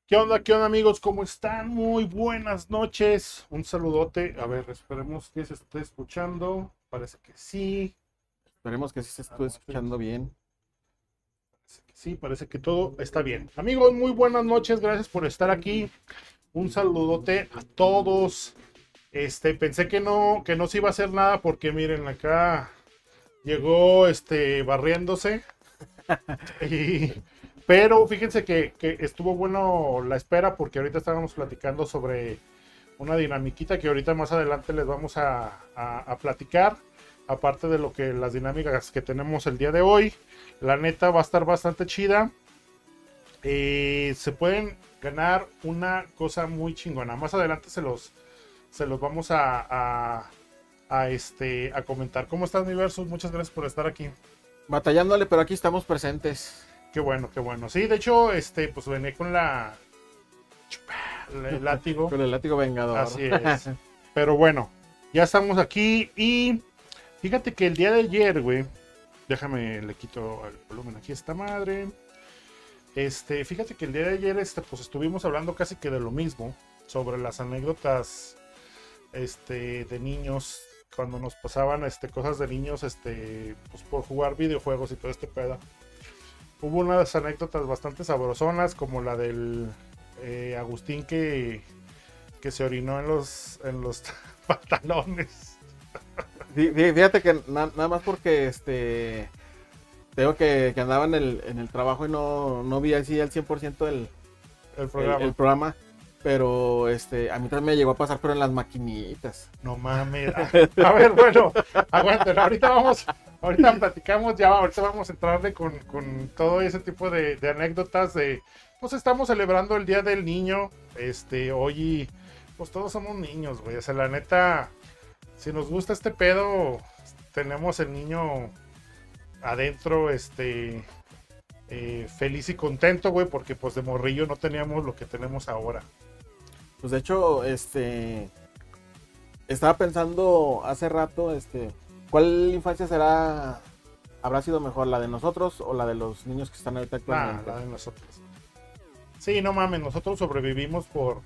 Qué onda amigos? ¿Cómo están? Muy buenas noches. Un saludote. A ver, esperemos que se esté escuchando. Parece que sí. Esperemos que sí se esté escuchando bien. Parece que sí, parece que todo está bien. Amigos, muy buenas noches. Gracias por estar aquí. Un saludote a todos. Pensé que no se iba a hacer nada porque miren, acá llegó barriéndose. Y, pero fíjense que estuvo bueno la espera porque ahorita estábamos platicando sobre una dinamiquita que ahorita más adelante les vamos a platicar. Aparte de lo que las dinámicas que tenemos el día de hoy, la neta va a estar bastante chida. Se pueden ganar una cosa muy chingona. Más adelante se los vamos a comentar. ¿Cómo estás, mi Versus? Muchas gracias por estar aquí. Batallándole, pero aquí estamos presentes. Qué bueno, qué bueno. Sí, de hecho, pues venía con el látigo. Con el látigo vengador. Así es. Pero bueno, ya estamos aquí y fíjate que el día de ayer, güey, déjame, le quito el volumen aquí a esta madre. Fíjate que el día de ayer, pues estuvimos hablando casi que de lo mismo, sobre las anécdotas, de niños, cuando nos pasaban, cosas de niños, pues por jugar videojuegos y todo este pedo. Hubo unas anécdotas bastante sabrosonas, como la del Agustín que se orinó en los pantalones. Fíjate que nada más porque tengo que andaba en el trabajo y no vi así al 100% el programa. Pero a mí también me llegó a pasar, pero en las maquinitas. No mames. A ver, bueno, aguanten. Ahorita platicamos, ahorita vamos a entrarle con todo ese tipo de anécdotas pues estamos celebrando el Día del Niño. Hoy, pues todos somos niños, güey. O sea, la neta, si nos gusta este pedo, tenemos el niño adentro, feliz y contento, güey, porque pues de morrillo no teníamos lo que tenemos ahora. Pues de hecho, estaba pensando hace rato, ¿cuál infancia habrá sido mejor, la de nosotros o la de los niños que están ahorita actualmente? La de nosotros. Sí, no mames, nosotros sobrevivimos por...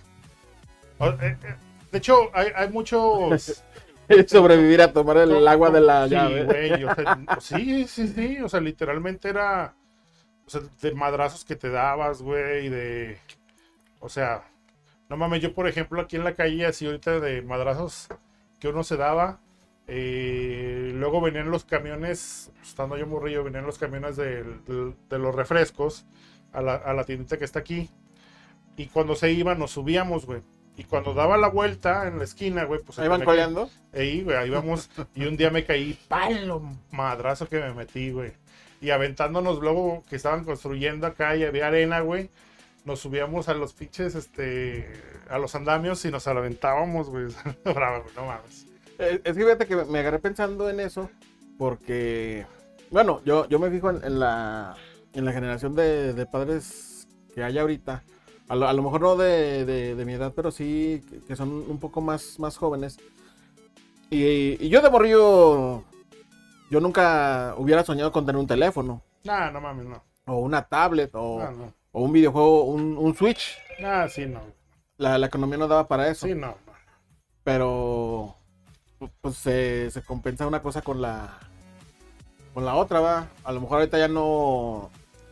De hecho, hay muchos... Sobrevivir a tomar el agua de la llave. Sí, güey, o sea, sí, o sea, literalmente era... O sea, de madrazos que te dabas, güey, o sea... No mames, yo por ejemplo aquí en la calle, así ahorita de madrazos que uno se daba, luego venían los camiones, estando yo morrillo, venían los camiones de los refrescos a la tiendita que está aquí, y cuando se iban nos subíamos, güey, y cuando daba la vuelta en la esquina, güey, pues... ¿Ahí van coleando? Ahí, güey, ahí vamos, y un día me caí, ¡palo! Madrazo que me metí, güey, y aventándonos luego que estaban construyendo acá y había arena, güey. Nos subíamos a los pinches, a los andamios y nos aventábamos, güey. Bravo, güey, no mames. Es que fíjate que me agarré pensando en eso, porque, bueno, yo me fijo en la generación de padres que hay ahorita. A lo mejor no de mi edad, pero sí que son un poco más jóvenes. Y yo de morrillo, yo nunca hubiera soñado con tener un teléfono. Nah, no mames, no. O una tablet, No. o un videojuego, un Switch. Nah, sí, no. La economía no daba para eso. Sí, no. Pero pues se compensa una cosa con la otra, va. A lo mejor ahorita ya no...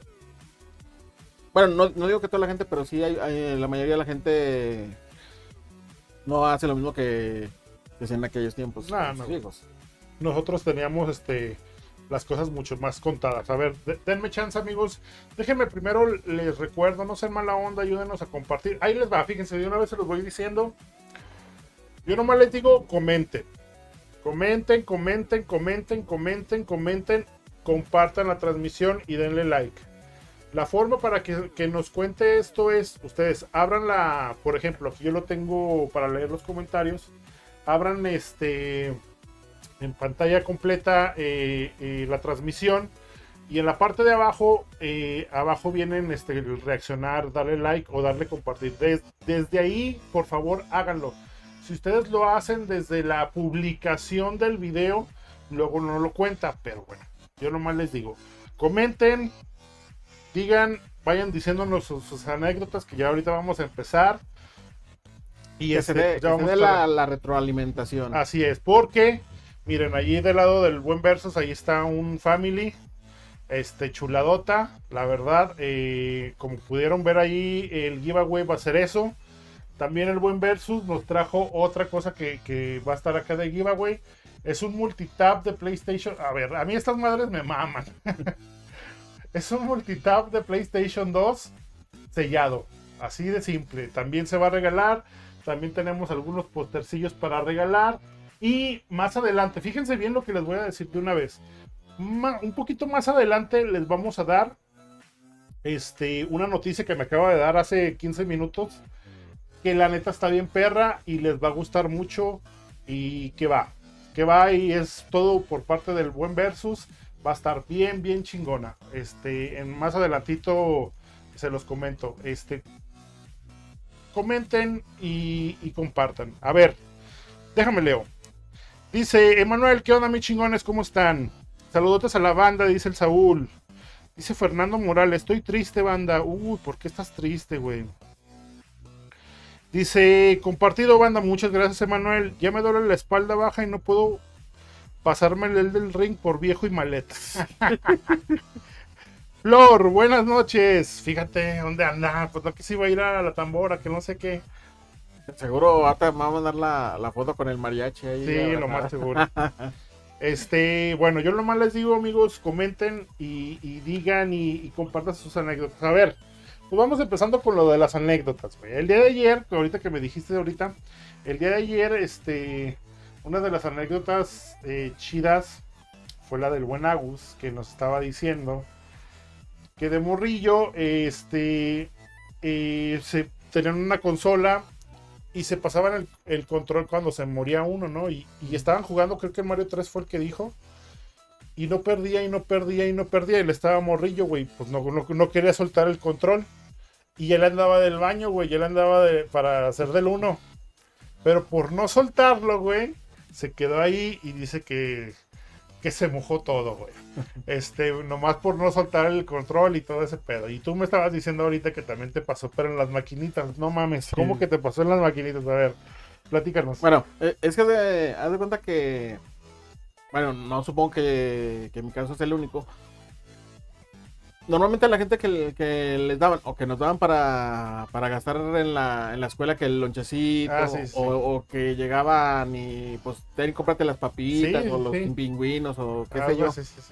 Bueno, no digo que toda la gente, pero sí la mayoría de la gente no hace lo mismo que en aquellos tiempos. Nah, no. Hijos. Nosotros teníamos las cosas mucho más contadas. A ver, denme chance, amigos. Déjenme primero, les recuerdo, no sean mala onda, ayúdenos a compartir. Ahí les va, fíjense, de una vez se los voy diciendo. Yo nomás les digo, comenten, compartan la transmisión y denle like. La forma para que nos cuente esto es, ustedes abran por ejemplo, aquí yo lo tengo para leer los comentarios, abran en pantalla completa la transmisión y en la parte de abajo, abajo vienen el reaccionar, darle like o darle compartir. Desde ahí, por favor, háganlo. Si ustedes lo hacen desde la publicación del video, luego no lo cuenta, pero bueno, yo nomás les digo, comenten, digan vayan diciéndonos sus anécdotas, que ya ahorita vamos a empezar. Y Que se dé, ya vamos a la retroalimentación. Así es, porque miren, allí del lado del buen Versus, ahí está un family, chuladota, la verdad, como pudieron ver ahí, el giveaway va a ser eso. También el buen Versus nos trajo otra cosa que va a estar acá de giveaway, es un multitap de PlayStation. A ver, a mí estas madres me maman. Es un multitap de PlayStation 2 sellado, así de simple. También se va a regalar. También tenemos algunos postercillos para regalar. Y más adelante, fíjense bien lo que les voy a decir de una vez. Un poquito más adelante les vamos a dar una noticia que me acaba de dar hace 15 minutos. Que la neta está bien perra y les va a gustar mucho. Y que va y es todo por parte del buen Versus. Va a estar bien, bien chingona. Más adelantito se los comento. Comenten y compartan. A ver, déjame leo. Dice Emanuel, ¿qué onda, mis chingones? ¿Cómo están? Saludotes a la banda, dice el Saúl. Dice Fernando Morales, estoy triste, banda. Uy, ¿por qué estás triste, güey? Dice, compartido, banda, muchas gracias, Emanuel. Ya me duele la espalda baja y no puedo pasarme el del ring por viejo y maleta. Flor, buenas noches. Fíjate dónde anda. Pues no, que se iba a ir a la tambora, que no sé qué. Seguro hasta me va a mandar la foto con el mariachi ahí. Sí, lo más seguro. Bueno, yo nomás les digo, amigos, comenten y digan y compartan sus anécdotas. A ver, pues vamos empezando con lo de las anécdotas, güey. El día de ayer, ahorita que me dijiste ahorita, el día de ayer, una de las anécdotas chidas fue la del buen Agus, que nos estaba diciendo que de morrillo, se tenían una consola y se pasaban el control cuando se moría uno, ¿no? Y estaban jugando, creo que el Mario 3 fue el que dijo. Y no perdía, y no perdía, y no perdía. Y le estaba morrillo, güey. Pues no quería soltar el control. Y él andaba del baño, güey. Y él andaba para hacer del 1. Pero por no soltarlo, güey, se quedó ahí y dice que se mojó todo, güey. Nomás por no soltar el control y todo ese pedo. Y tú me estabas diciendo ahorita que también te pasó, pero en las maquinitas. No mames, sí. ¿Cómo que te pasó en las maquinitas? A ver, platícanos. Bueno, es que haz de cuenta que... Bueno, no supongo que mi caso es el único. Normalmente a la gente que les daban, o que nos daban para gastar en la escuela, que el lonchecito, sí. O que llegaban y pues ten y cómprate las papitas, o los pingüinos, o qué sé yo.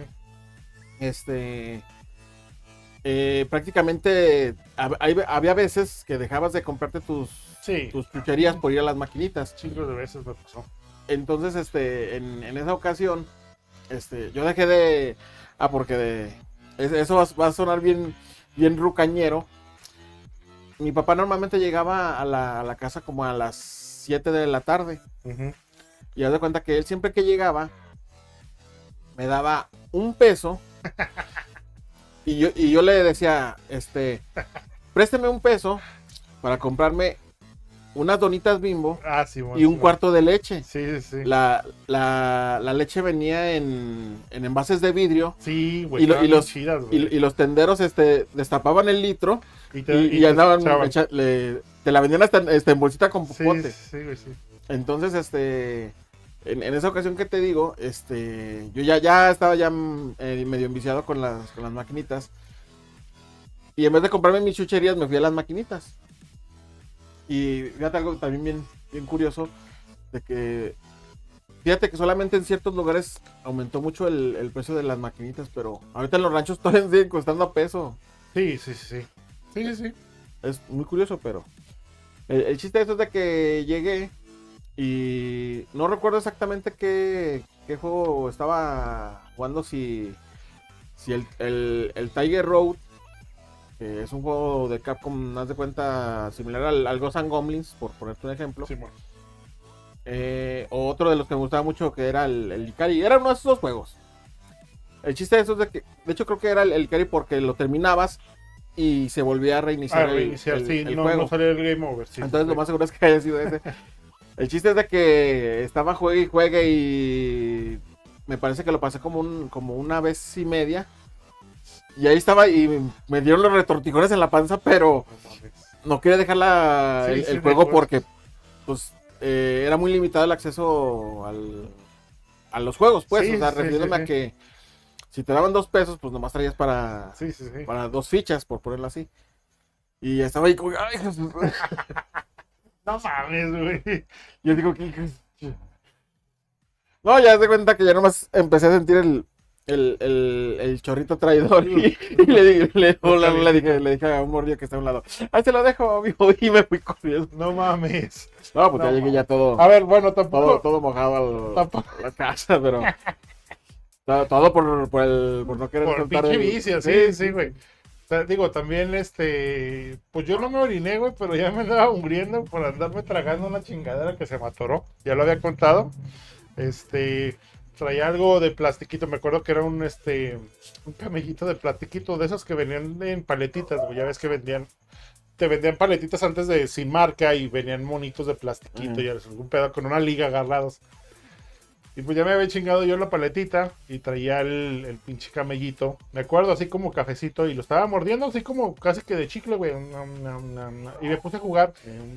Sí. Prácticamente había veces que dejabas de comprarte tus chucherías por ir a las maquinitas. Chingos de veces me pasó. Entonces, en esa ocasión, yo dejé de... porque eso va a sonar bien rucañero. Mi papá normalmente llegaba a la casa como a las 7 de la tarde. Uh-huh. Y haz de cuenta que él siempre que llegaba, me daba $1. y yo le decía, présteme $1 para comprarme unas donitas Bimbo y un cuarto de leche. Sí. La leche venía en envases de vidrio. Sí, güey. Y los tenderos destapaban el litro y andaban, te la vendían hasta en bolsita con popote. Sí. Entonces, en esa ocasión que te digo, yo ya estaba medio enviciado con las maquinitas. Y en vez de comprarme mis chucherías, me fui a las maquinitas. Y fíjate algo también bien curioso, fíjate que solamente en ciertos lugares aumentó mucho el precio de las maquinitas, pero ahorita en los ranchos todavía siguen costando a peso. Sí. Es muy curioso, pero el chiste de eso es de que llegué y no recuerdo exactamente qué juego estaba jugando, si el Tiger Road, que es un juego de Capcom, haz de cuenta, similar al Ghosts and Goblins, por ponerte un ejemplo. Sí, bueno. O otro de los que me gustaba mucho, que era el Ikari. Era uno de esos dos juegos. El chiste de eso es de hecho creo que era el Ikari, porque lo terminabas y se volvía a reiniciar, el juego. No salía el Game Over. Sí, entonces lo más seguro es que haya sido ese. El chiste es de que estaba juegue y me parece que lo pasé como una vez y media. Y ahí estaba y me dieron los retortijones en la panza, pero No mames. no quería dejar Sí, sí, el de juego acuerdo. porque pues era muy limitado el acceso a los juegos, pues. Sí, O sea, sí, refiriéndome sí, a sí. que si te daban 2 pesos, pues nomás traías Sí, sí, sí. para 2 fichas, por ponerlo así. Y estaba ahí como, ay, Jesús. No mames, güey. Yo digo, ¿qué? No, ya te cuenta que ya nomás empecé a sentir el chorrito traidor y le dije a un morrillo que está a un lado, ahí se lo dejo, amigo, y me fui corriendo. No mames. No, pues No ya llegué ya mames. A ver, bueno, tampoco. todo mojado Tampoco. a la casa, pero todo por no querer Por soltar pinche el... vicio, sí, sí, güey. O sea, digo, también, pues yo no me oriné, güey, pero ya me andaba muriendo por andarme tragando una chingadera que se me atoró. Ya lo había contado. Traía algo de plastiquito. Me acuerdo que era un camellito de plastiquito, de esos que venían en paletitas, güey. Ya ves que te vendían paletitas antes de sin marca y venían monitos de plastiquito. Ujú. Y algún pedo con una liga agarrados. Y pues ya me había chingado yo la paletita y traía el pinche camellito. Me acuerdo así como cafecito y lo estaba mordiendo así como casi que de chicle, güey. Y me puse a jugar.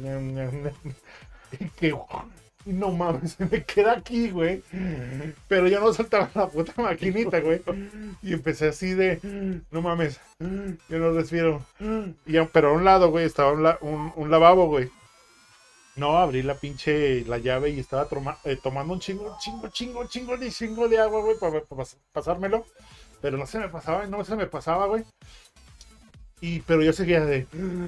Y que no mames, se me queda aquí, güey. Pero yo no soltaba la puta maquinita, güey. Y empecé así de, no mames, yo no respiro. Pero a un lado, güey, estaba un lavabo, güey. No, abrí la llave y estaba tomando un chingo de agua, güey, para pasármelo. Pero no se me pasaba, no se me pasaba, güey. Pero yo seguía de...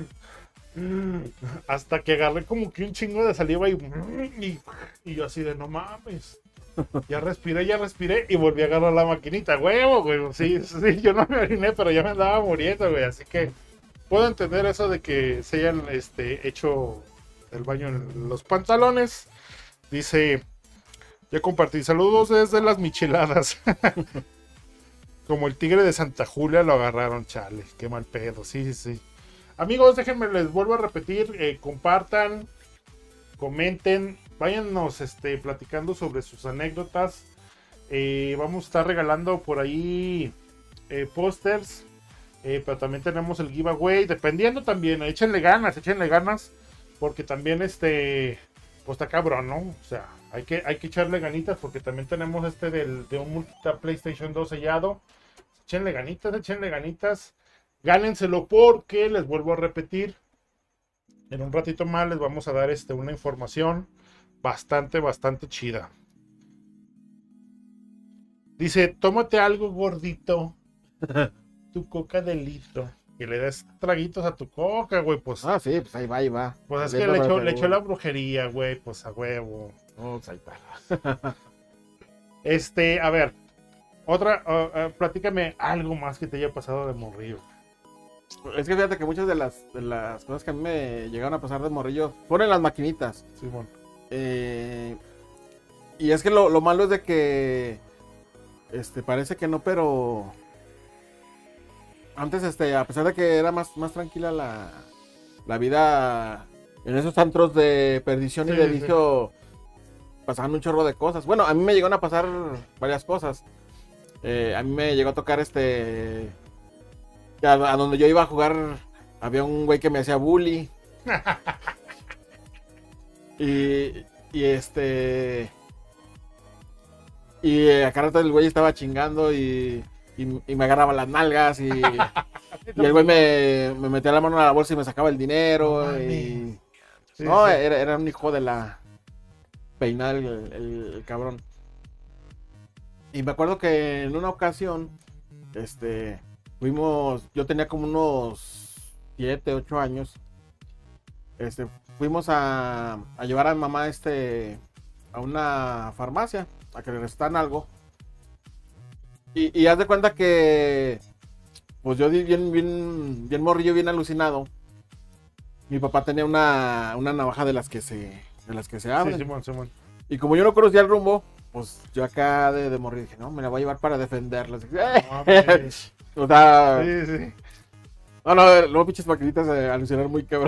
Hasta que agarré como que un chingo de saliva y yo así de, no mames. Ya respiré y volví a agarrar la maquinita, huevo, güey. Sí, sí, yo no me oriné, pero ya me andaba muriendo, güey. Así que puedo entender eso de que se hayan hecho el baño en los pantalones. Dice, ya compartí saludos desde las micheladas. Como el tigre de Santa Julia lo agarraron, chale, qué mal pedo, sí, sí, sí. Amigos, déjenme, les vuelvo a repetir, compartan, comenten, váyanos platicando sobre sus anécdotas. Vamos a estar regalando por ahí pósters, pero también tenemos el giveaway, dependiendo también, échenle ganas, porque también pues está cabrón, ¿no? O sea, hay que echarle ganitas, porque también tenemos de un multita PlayStation 2 sellado. Échenle ganitas. Gánenselo porque, les vuelvo a repetir, en un ratito más les vamos a dar una información bastante chida. Dice, tómate algo gordito, tu coca de litro. Y le das traguitos a tu coca, güey, pues. Ah, sí, pues ahí va, ahí va. Pues es que le echó la brujería, güey, pues a huevo. Oh, pues ahí está. A ver, platícame algo más que te haya pasado de morrillo. Es que fíjate que muchas de las cosas que a mí me llegaron a pasar de morrillo fueron en las maquinitas. Simón. Y es que lo malo es de que parece que no, pero antes a pesar de que era más tranquila la vida en esos antros de perdición y Sí, de sí. vicio, pasaban un chorro de cosas. Bueno, a mí me llegaron a pasar varias cosas. A mí me llegó a tocar a donde yo iba a jugar había un güey que me hacía bully. Y acá rato el güey estaba chingando y me agarraba las nalgas y el güey me metía la mano a la bolsa y me sacaba el dinero. No Y sí, no, sí. era un hijo de la peinada el cabrón. Y me acuerdo que en una ocasión, yo tenía como unos 7, 8 años. Fuimos a llevar a mi mamá a una farmacia a que le recetan algo. Y haz de cuenta que pues yo bien morrillo, bien alucinado. Mi papá tenía una navaja de las que se abren. Sí, Simón. Y como yo no conocía el rumbo, pues yo acá de morir dije, no, me la voy a llevar para defenderla. Mames. O sea, Sí, sí. no, luego pinches maquinitas alucinar muy cabrón.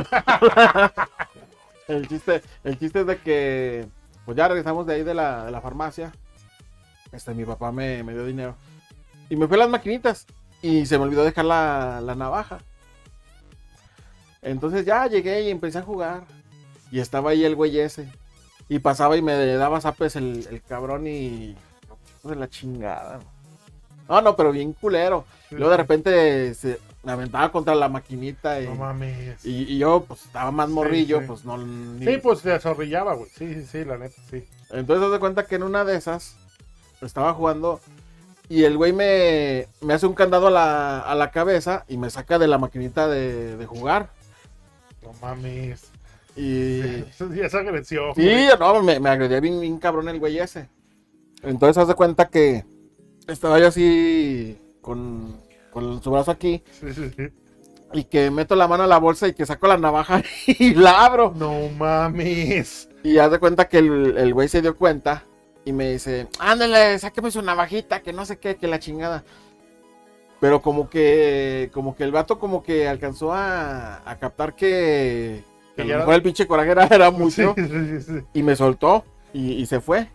El chiste es de que, pues ya regresamos de ahí de la farmacia. Mi papá me dio dinero. Y me fui a las maquinitas. y se me olvidó dejar la navaja. Entonces ya llegué y empecé a jugar. Y estaba ahí el güey ese. Y pasaba y me daba zapes el cabrón y... de la chingada. No, pero bien culero. Luego de repente me aventaba contra la maquinita. No mames. Y yo pues estaba más morrillo, sí. pues no... Sí, pues se azorrillaba, güey. Sí, la neta, sí. Entonces haz de cuenta que en una de esas estaba jugando y el güey me hace un candado a la cabeza y me saca de la maquinita de jugar. No mames. Y... Sí, esa agresión. Sí, no, me agredía bien cabrón el güey ese. Entonces haz de cuenta que estaba yo así con su brazo aquí. Sí. Y que meto la mano a la bolsa y que saco la navaja y la abro. No mames. Y haz de cuenta que el güey se dio cuenta y me dice, ándale, sáqueme su navajita, que no sé qué, que la chingada. Pero como que el vato como que alcanzó a captar que a lo mejor el pinche coraje era mucho. Sí. Y me soltó y se fue.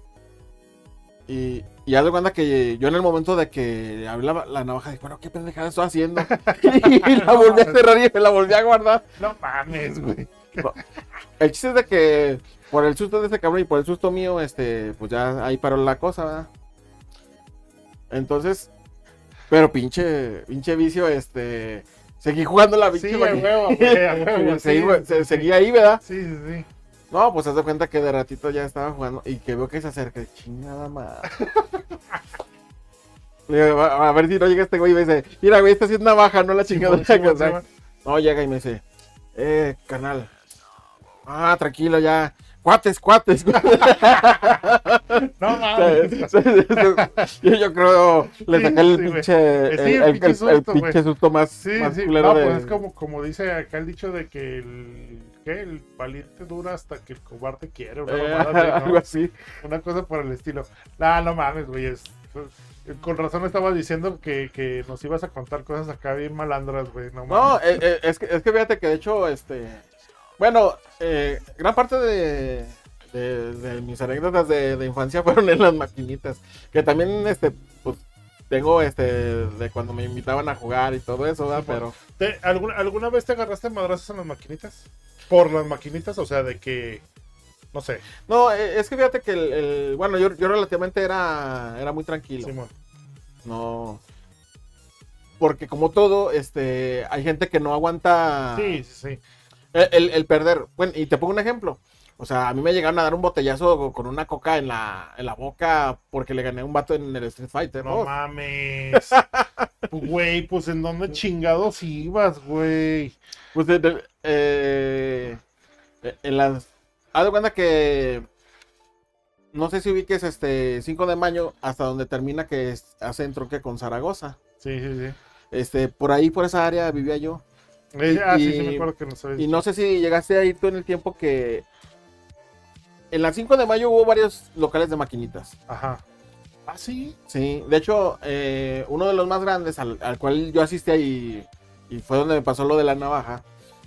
Y haz de cuenta que yo en el momento de que abrí la navaja dije, bueno, ¿qué pendejada estoy haciendo? Y la volví a cerrar y me la volví a guardar. No mames, güey. El chiste es de que por el susto de ese cabrón y por el susto mío, pues ya ahí paró la cosa, ¿verdad? Entonces, pero pinche vicio, seguí jugando la pinche Sí, a huevo. Seguía ahí, ¿verdad? Sí. No, pues haz de cuenta que de ratito ya estaba jugando y que veo que se acerca. Chingada madre. Le digo, a ver si no llega este güey y me dice, mira, güey, esta sí es navaja, no la chingada. No, llega y me dice, carnal. Ah, tranquilo, ya. Cuates. No mames. Yo creo le saqué el pinche pinche susto más culero. No, pues es como dice acá el dicho de que el valiente dura hasta que el cobarde quiere. Algo así. Una cosa por el estilo. No mames, güey. Con razón estabas diciendo que nos ibas a contar cosas acá bien malandras, güey. No, es que fíjate que de hecho, bueno, gran parte de mis anécdotas de infancia fueron en las maquinitas. Que también, pues, tengo, de cuando me invitaban a jugar y todo eso, ¿verdad? Pero... ¿Alguna vez te agarraste madrazos en las maquinitas? Por las maquinitas, o sea, de que... No sé. No, es que fíjate que bueno, yo relativamente era muy tranquilo. Simón. No... Porque como todo, hay gente que no aguanta... Sí. El perder. Bueno, y te pongo un ejemplo. O sea, a mí me llegaron a dar un botellazo con una coca en la boca porque le gané a un vato en el Street Fighter. No mames. Güey, pues ¿en dónde chingados ibas, güey? Pues en las... Haz de cuenta que... No sé si ubiques 5 de mayo hasta donde termina que hace entronque con Zaragoza. Sí. Por ahí, por esa área vivía yo. Sí, me acuerdo que no sabes. Y no sé si llegaste a ir tú en el tiempo que en la 5 de mayo hubo varios locales de maquinitas. Ajá. ¿Ah, sí? Sí, de hecho, uno de los más grandes al cual yo asistí ahí y fue donde me pasó lo de la navaja,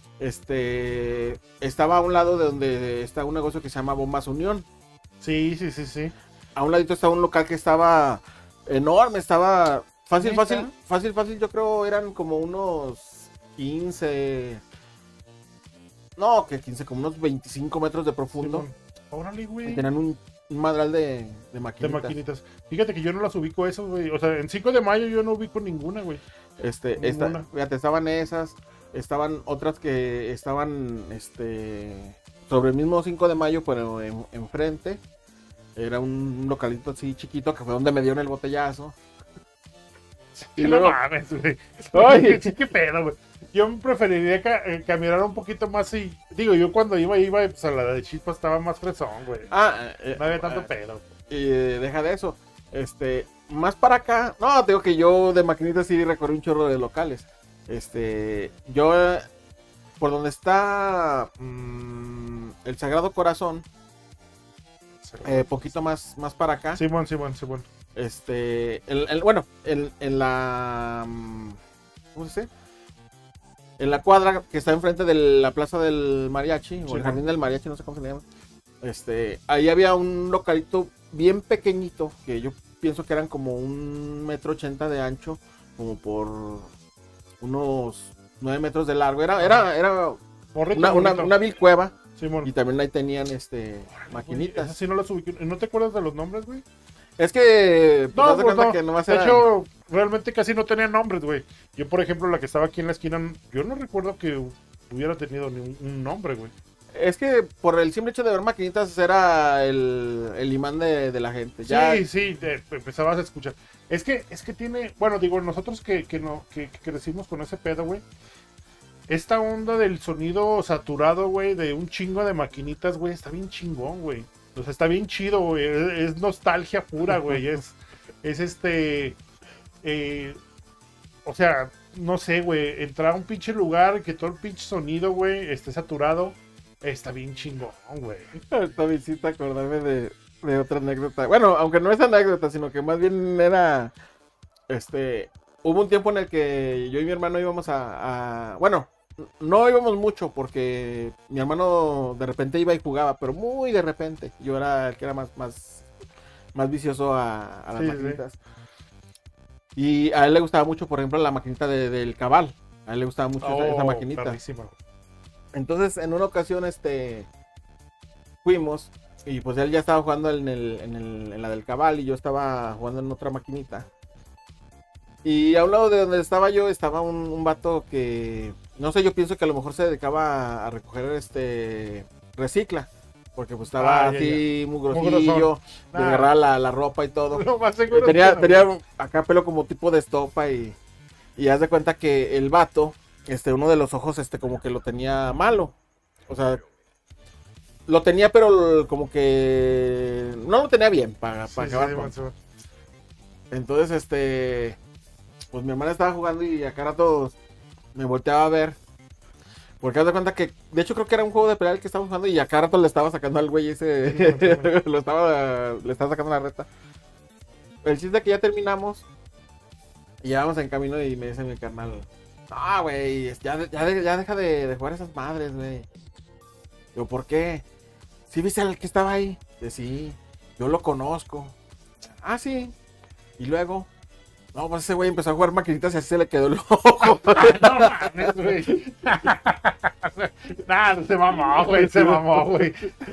estaba a un lado de donde está un negocio que se llama Bombas Unión. Sí. A un ladito estaba un local que estaba enorme, estaba fácil, yo creo eran como unos 15, no, que 15, como unos 25 metros de profundo. Sí, órale, güey. Tenían un madral de maquinitas. Fíjate que yo no las ubico esas, güey. O sea, en 5 de mayo yo no ubico ninguna, güey. Fíjate, estaban esas, estaban otras que estaban, sobre el mismo 5 de mayo, pero enfrente. Era un localito así chiquito que fue donde me dieron el botellazo. Y luego... No mames, güey. Oye, qué pedo, güey. Yo preferiría caminar un poquito más y... Digo, yo cuando iba, pues a la de Chispa estaba más fresón, güey. No había tanto pedo. Y deja de eso. Más para acá... No, te digo que yo de maquinitas sí recorrí un chorro de locales. Yo... por donde está... el Sagrado Corazón... poquito más para acá. Simón. Bueno, en la... ¿Cómo se dice? En la cuadra que está enfrente de la plaza del mariachi, o el jardín del mariachi, no sé cómo se le llama. Ahí había un localito bien pequeñito, que yo pienso que eran como 1,80 m de ancho, como por unos 9 metros de largo. Era Morrito, una morrito. vil cueva. Simón. Y también ahí tenían maquinitas. Esas sí no las ubiqué. ¿No te acuerdas de los nombres, güey? Es que, pues, No, haz de pues cuenta no. que nomás De era... hecho, realmente casi no tenía nombres, güey. Yo, por ejemplo, la que estaba aquí en la esquina, yo no recuerdo que hubiera tenido ni un nombre, güey. Es que por el simple hecho de ver maquinitas era el imán de la gente. Ya, Sí, empezabas a escuchar. Es que tiene, bueno, digo, nosotros que crecimos con ese pedo, güey. Esta onda del sonido saturado, güey, de un chingo de maquinitas, güey, está bien chingón, güey. O sea, está bien chido, güey. Es nostalgia pura, güey. Es o sea, no sé, güey. Entrar a un pinche lugar y que todo el pinche sonido, güey, esté saturado. Está bien chingón, güey. Esta visita acordarme de otra anécdota. Bueno, aunque no es anécdota, sino que más bien era, hubo un tiempo en el que yo y mi hermano íbamos bueno, no íbamos mucho porque mi hermano de repente iba y jugaba, pero muy de repente. Yo era el que era más vicioso a las Sí, maquinitas. Y a él le gustaba mucho, por ejemplo, la maquinita del Cabal. A él le gustaba mucho esa maquinita. Perrísima. Entonces, en una ocasión, fuimos y pues él ya estaba jugando en la del Cabal y yo estaba jugando en otra maquinita. Y a un lado de donde estaba yo estaba un vato que, no sé, yo pienso que a lo mejor se dedicaba a recoger recicla. Porque pues estaba así mugrosillo, de agarrar la ropa y todo. No, más seguro tenía que no. acá pelo como tipo de estopa y haz de cuenta que el vato, uno de los ojos, como que lo tenía malo. O sea, lo tenía, pero como que no lo tenía bien para acabar con. Entonces, pues mi hermana estaba jugando y acá rato me volteaba a ver. Porque haz de cuenta que, de hecho creo que era un juego de pelea el que estábamos jugando y acá rato le estaba sacando al güey ese, le estaba sacando la reta. El chiste es que ya terminamos y ya vamos en camino y me dice mi carnal, ah, güey, ya deja de jugar esas madres, güey. Yo, ¿por qué? ¿Sí viste al que estaba ahí? Dice, sí, yo lo conozco. Ah, sí. Y luego, no, pues ese güey empezó a jugar maquinitas y así se le quedó el ojo. No mames, güey. Nah, se mamó, güey.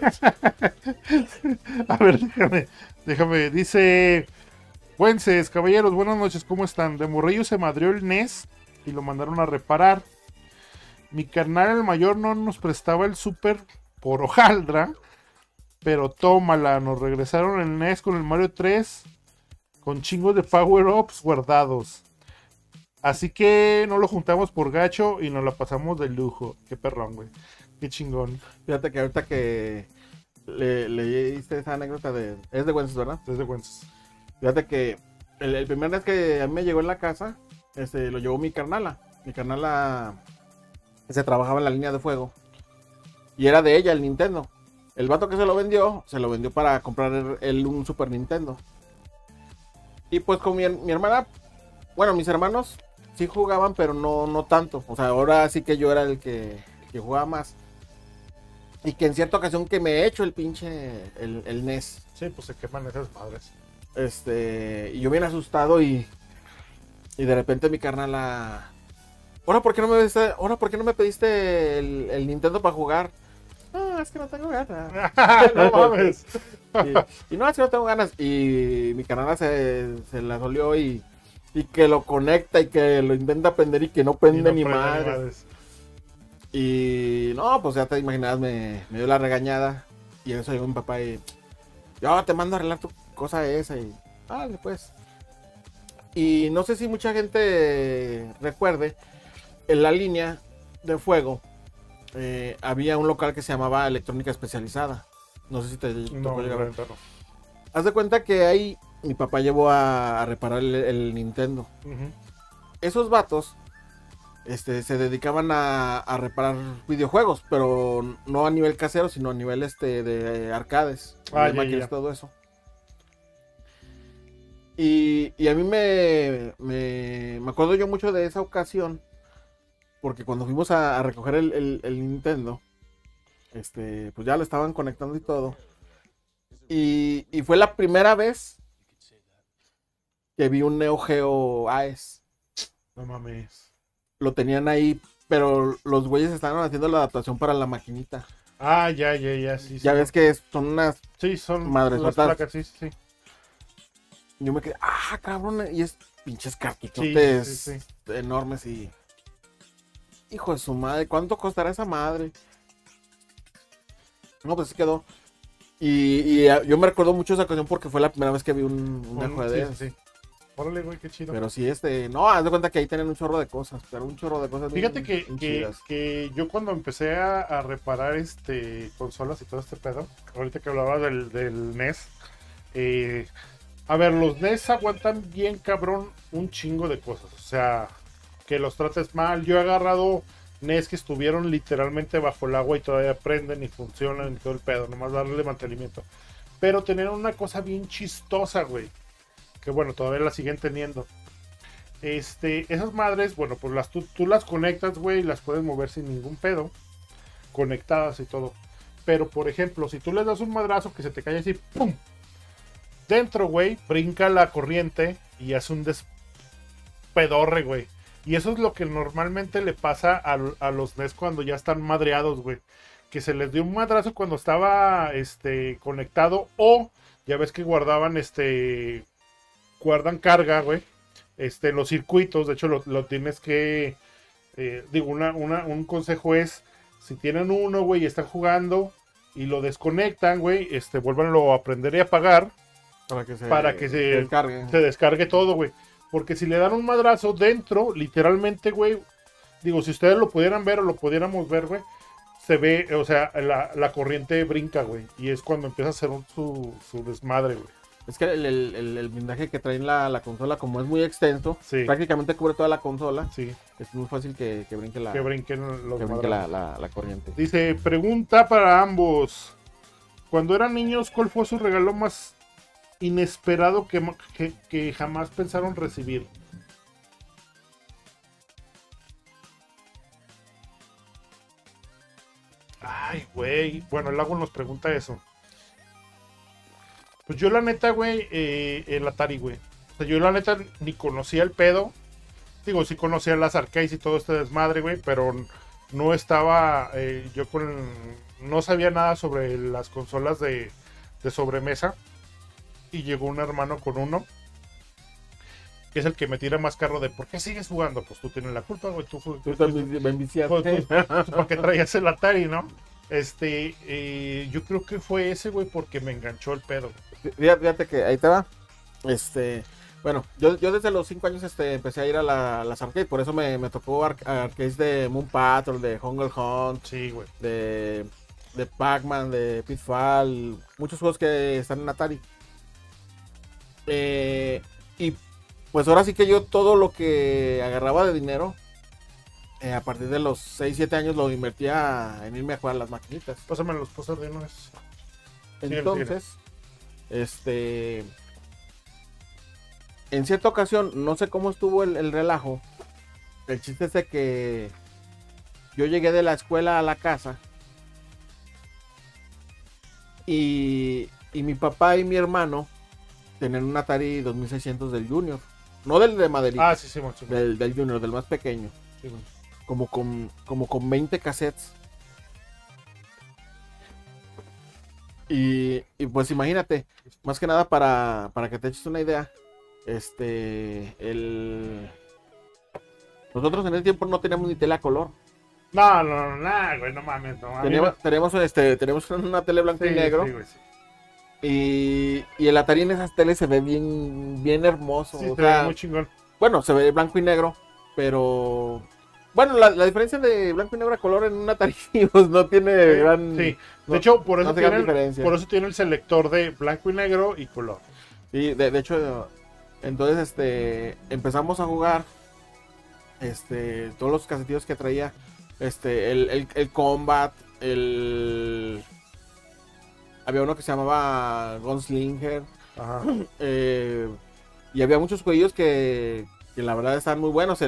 A ver, déjame. Dice, Güences, caballeros, buenas noches, ¿cómo están? De morrillo se madrió el NES y lo mandaron a reparar. Mi carnal el mayor no nos prestaba el Super por hojaldra, pero tómala, nos regresaron el NES con el Mario 3 con chingos de power-ups guardados. Así que no lo juntamos por gacho y nos la pasamos de lujo. Qué perrón, güey. Qué chingón. Fíjate que ahorita que leíste esa anécdota es de Wences, ¿verdad? Desde Güences. Fíjate que el primer vez que a mí me llegó en la casa, lo llevó mi carnala. Mi carnala se trabajaba en la línea de fuego. Y era de ella el Nintendo. El vato que se lo vendió para comprar un Super Nintendo. Y pues con mi hermana, bueno, mis hermanos sí jugaban, pero no tanto. O sea, ahora sí que yo era el que jugaba más. Y que en cierta ocasión que me he hecho el pinche, el NES. Sí, pues se queman esas madres. Y yo bien asustado y de repente mi carnala, ahora por qué no me pediste el Nintendo para jugar? No, es que no tengo ganas. No mames. Y no, es que no tengo ganas. Y mi carnala se la dolió y que lo conecta y que lo intenta prender y que no prende ni madre. Y no, pues ya te imaginas, me dio la regañada. Y en eso llegó mi papá y yo te mando a arreglar tu cosa esa y vale pues. Y no sé si mucha gente recuerde, en la línea de fuego había un local que se llamaba Electrónica Especializada. No sé si te tocó llegar. No. Haz de cuenta que ahí mi papá llevó a reparar el Nintendo. Uh-huh. Esos vatos se dedicaban a reparar videojuegos, pero no a nivel casero, sino a nivel de arcades, de máquinas, todo eso. Y a mí me acuerdo yo mucho de esa ocasión, porque cuando fuimos a recoger el Nintendo, pues ya lo estaban conectando y todo. Y fue la primera vez que vi un Neo Geo AES. No mames. Lo tenían ahí, pero los güeyes estaban haciendo la adaptación para la maquinita. Ah, ya, sí. Ya ves que son unas Sí, son madres las placas, sí. Yo me quedé, cabrón, y es pinches Sí. cartuchotes enormes y... Hijo de su madre, ¿cuánto costará esa madre? No, pues sí quedó. Y yo me recuerdo mucho esa ocasión porque fue la primera vez que vi un juego de esos. Sí. Órale, güey, qué chido. Pero sí, no, haz de cuenta que ahí tienen un chorro de cosas, pero un chorro de cosas. Fíjate bien chidas. que yo cuando empecé a reparar consolas y todo este pedo, ahorita que hablaba del NES, a ver, los NES aguantan bien cabrón un chingo de cosas, o sea, que los trates mal. Yo he agarrado NES que estuvieron literalmente bajo el agua y todavía prenden y funcionan y todo el pedo, nomás darle mantenimiento. Pero tenían una cosa bien chistosa, güey, que bueno, todavía la siguen teniendo. Esas madres, bueno, pues tú las conectas, güey, y las puedes mover sin ningún pedo, conectadas y todo. Pero, por ejemplo, si tú les das un madrazo que se te cae así, ¡pum! Dentro, güey, brinca la corriente y hace un despedorre, güey. Y eso es lo que normalmente le pasa a los NES cuando ya están madreados, güey. Que se les dio un madrazo cuando estaba conectado, o ya ves que guardaban guardan carga, güey. Los circuitos, de hecho lo tienes que digo, un consejo es, si tienen uno, güey, y están jugando y lo desconectan, güey, vuélvanlo a prender y apagar para que se descargue todo, güey. Porque si le dan un madrazo dentro, literalmente, güey, digo, si ustedes lo pudieran ver o lo pudiéramos ver, güey, se ve, o sea, la corriente brinca, güey, y es cuando empieza a hacer su desmadre, güey. Es que el blindaje que trae la consola, como es muy extenso, Sí. prácticamente cubre toda la consola. Sí. Es muy fácil que brinque que brinque la corriente. Dice, pregunta para ambos. Cuando eran niños, ¿cuál fue su regalo más inesperado que jamás pensaron recibir? Ay, güey. Bueno, el Lago nos pregunta eso. Pues yo la neta, güey, el Atari, güey. O sea, yo la neta ni conocía el pedo. Digo, sí conocía las arcades y todo este desmadre, güey, pero no estaba, no sabía nada sobre las consolas de sobremesa. Y llegó un hermano con uno, que es el que me tira más carro de ¿por qué sigues jugando? Pues tú tienes la culpa, güey. Tú también me enviciaste. Porque traías el Atari, ¿no? Yo creo que fue ese, güey, porque me enganchó el pedo. Fíjate que ahí te va. Bueno, yo desde los 5 años empecé a ir a las arcades, por eso me tocó arcades de Moon Patrol, de Jungle Hunt, sí, güey, de Pac-Man, de Pitfall, muchos juegos que están en Atari. Y pues ahora sí que yo todo lo que agarraba de dinero, a partir de los 6, 7 años lo invertía en irme a jugar a las maquinitas. Pásame los pósters de una vez. Entonces, en cierta ocasión, no sé cómo estuvo el relajo. El chiste es de que yo llegué de la escuela a la casa y mi papá y mi hermano tenían un Atari 2600 del Junior. No del de maderita. Sí, sí. Del Junior, del más pequeño. Sí, como con 20 cassettes. Y pues imagínate, más que nada para que te eches una idea, nosotros en ese tiempo no teníamos ni tele a color. No, güey, no mames, Tenemos una tele blanco y negro. Sí, güey, sí. Y el Atari en esas teles se ve bien hermoso. Sí, se ve muy chingón. Bueno, se ve blanco y negro, pero bueno, la diferencia de blanco y negro a color en un Atari pues no tiene gran... Sí, de hecho, por eso tiene el selector de blanco y negro y color. Sí, de hecho, entonces empezamos a jugar todos los casetillos que traía, el Combat, había uno que se llamaba Gunslinger. Ajá. Y había muchos jueguillos que la verdad estaban muy buenos.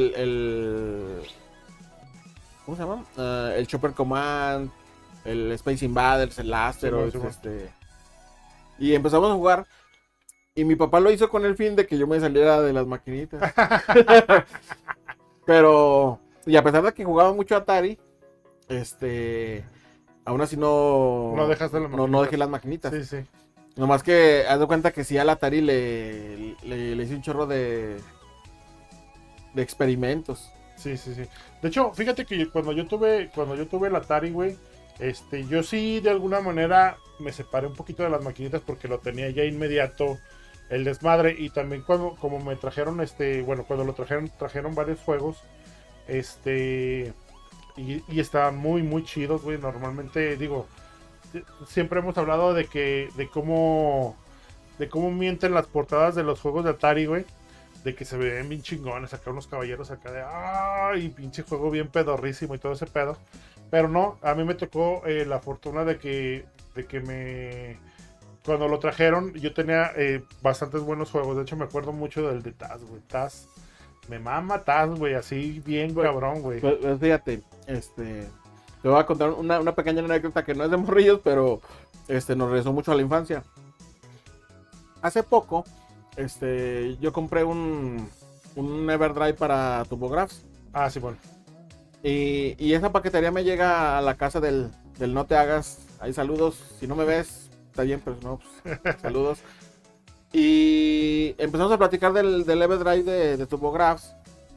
¿Cómo se llama? El Chopper Command, el Space Invaders, el Asteroid. Y empezamos a jugar. Y mi papá lo hizo con el fin de que yo me saliera de las maquinitas. Pero, y a pesar de que jugaba mucho Atari, aún así No dejas de no dejé las maquinitas. Sí, sí. Nomás que haz de cuenta que sí al Atari le hice un chorro de experimentos. Sí, sí, sí. De hecho, fíjate que cuando yo tuve el Atari, güey, yo sí de alguna manera me separé un poquito de las maquinitas porque lo tenía ya inmediato el desmadre. Y también como me trajeron, bueno, cuando lo trajeron varios juegos, y estaban muy, muy chidos, güey. Normalmente, digo, siempre hemos hablado de cómo mienten las portadas de los juegos de Atari, güey. De que se ven bien chingones, acá unos caballeros acá de ay, pinche juego bien pedorrísimo y todo ese pedo. Pero no, a mí me tocó la fortuna de que cuando lo trajeron, yo tenía bastantes buenos juegos. De hecho, me acuerdo mucho del de Taz, güey. Taz, me mama Taz, güey, así bien cabrón, güey. Pues fíjate, te voy a contar una pequeña anécdota que no es de morrillos, pero nos regresó mucho a la infancia. Hace poco, yo compré un Everdrive para TurboGrafx. Ah, sí, bueno. Y esa paquetería me llega a la casa del No Te Hagas. Ahí saludos. Si no me ves, está bien, pero no, pues, saludos. Y empezamos a platicar del Everdrive de TurboGrafx.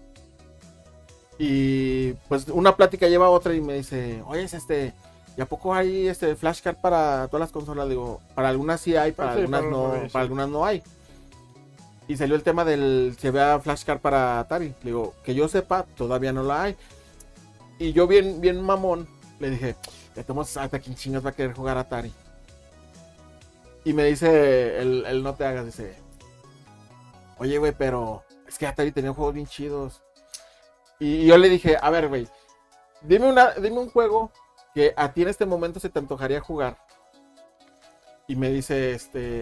Y pues una plática lleva a otra y me dice, oye, ¿y a poco hay flashcard para todas las consolas? Digo, para algunas sí hay, para algunas no, para algunas no hay. Y salió el tema si había flashcard para Atari. Le digo, que yo sepa, todavía no la hay. Y yo bien mamón, le dije, le tomamos hasta quién chingas va a querer jugar Atari. Y me dice, el No Te Hagas, dice, oye, güey, pero es que Atari tenía juegos bien chidos. Y yo le dije, a ver, güey, dime un juego que a ti en este momento se te antojaría jugar. Y me dice,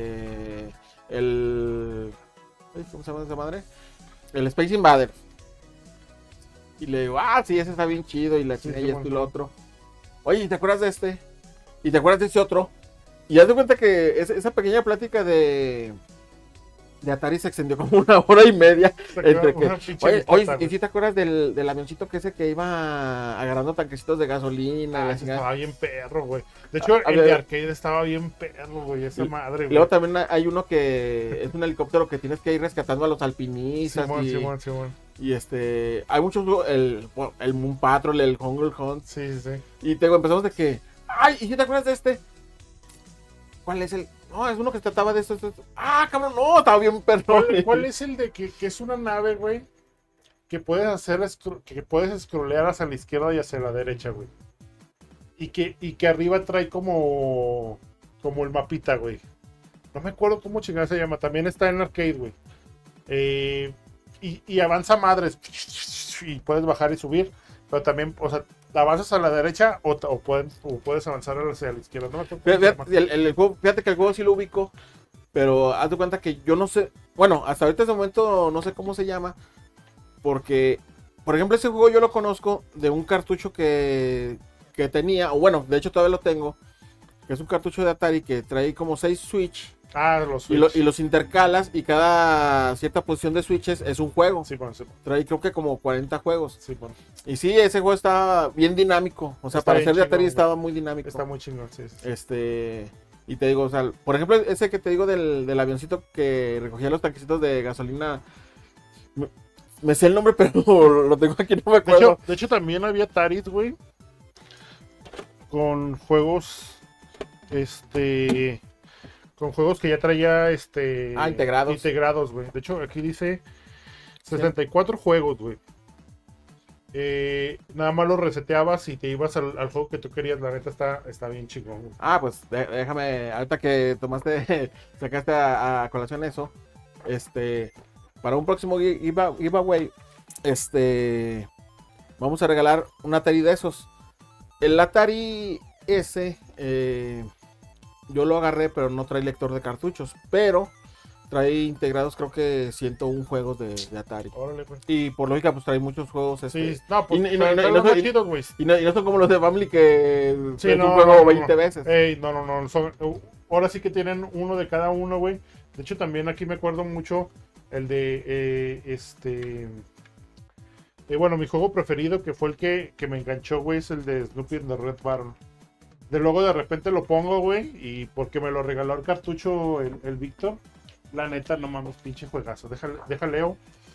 ¿cómo se llama esa madre? El Space Invaders. Y le digo, sí, ese está bien chido. Y la chingada y esto y lo otro. Oye, ¿y te acuerdas de este? ¿Y te acuerdas de ese otro? Y haz de cuenta que esa pequeña plática de Atari se extendió como 1 hora y media. Entre que, oye, ¿y si te acuerdas del avioncito que iba agarrando tanquecitos de gasolina? Estaba bien perro, güey. De hecho, el de arcade estaba bien perro, güey. Esa madre, güey. Luego también hay uno que es un helicóptero que tienes que ir rescatando a los alpinistas. Simón. Y hay muchos, el Moon Patrol, el Jungle Hunt. Sí. Y empezamos de que, ay, ¿y si te acuerdas de este? ¿Cuál es el? No, es uno que trataba de esto. Cabrón, no, estaba bien perro. ¿Cuál es el de que es una nave, güey? Que puedes scrollear hacia la izquierda y hacia la derecha, güey. Y que arriba trae como el mapita, güey. No me acuerdo cómo chingada se llama. También está en arcade, güey. Y avanza madres. Y puedes bajar y subir. Pero también, o sea, avanzas a la derecha o puedes avanzar hacia la izquierda. No me acuerdo. Fíjate que el juego sí lo ubico. Pero haz de cuenta que yo no sé. Bueno, hasta ahorita ese momento no sé cómo se llama. Porque, por ejemplo, ese juego yo lo conozco de un cartucho que tenía. O bueno, de hecho todavía lo tengo. Que es un cartucho de Atari que trae como 6 Switch. Los Switch. Y los intercalas y cada cierta posición de switches es un juego. Sí. Trae creo que como 40 juegos. Sí. Y sí, ese juego estaba bien dinámico. O sea, para ser de Atari estaba muy dinámico. Está muy chingón, sí. Y te digo, o sea, por ejemplo, ese que te digo del avioncito que recogía los tanquecitos de gasolina. Me sé el nombre, pero lo tengo aquí, no me acuerdo. De hecho también había Ataris, güey. Con juegos. Con juegos que ya traía integrados. Integrados, güey. De hecho, aquí dice 64 juegos, güey. Nada más lo reseteabas y te ibas al juego que tú querías. La neta está bien chingón, güey. Pues déjame, ahorita que sacaste a colación eso. Para un próximo giveaway, vamos a regalar un Atari de esos. El Atari S, yo lo agarré, pero no trae lector de cartuchos. Pero trae integrados, creo que 101 juegos de Atari. Órale, pues. Y por lógica, pues trae muchos juegos. Sí, no, pues y no son chidos, güey. Y no son como los de Family que sí, es un juego 20 veces. No. Ahora sí que tienen uno de cada uno, güey. De hecho, también aquí me acuerdo mucho el de Bueno, mi juego preferido, que fue el que me enganchó, güey, es el de Snoopy en the Red Baron. De luego de repente lo pongo, güey, y porque me lo regaló el cartucho el Víctor. La neta, no mames, pinche juegazo. Leo.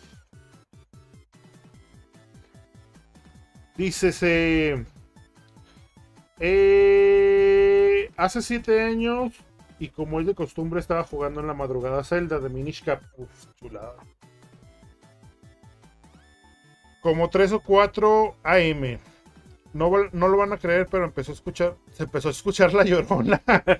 Dícese. Hace 7 años, y como es de costumbre, estaba jugando en la madrugada Zelda de Minish Cap. Uf, chulada. Como 3 o 4 AM. No, no lo van a creer, pero se empezó a escuchar la llorona.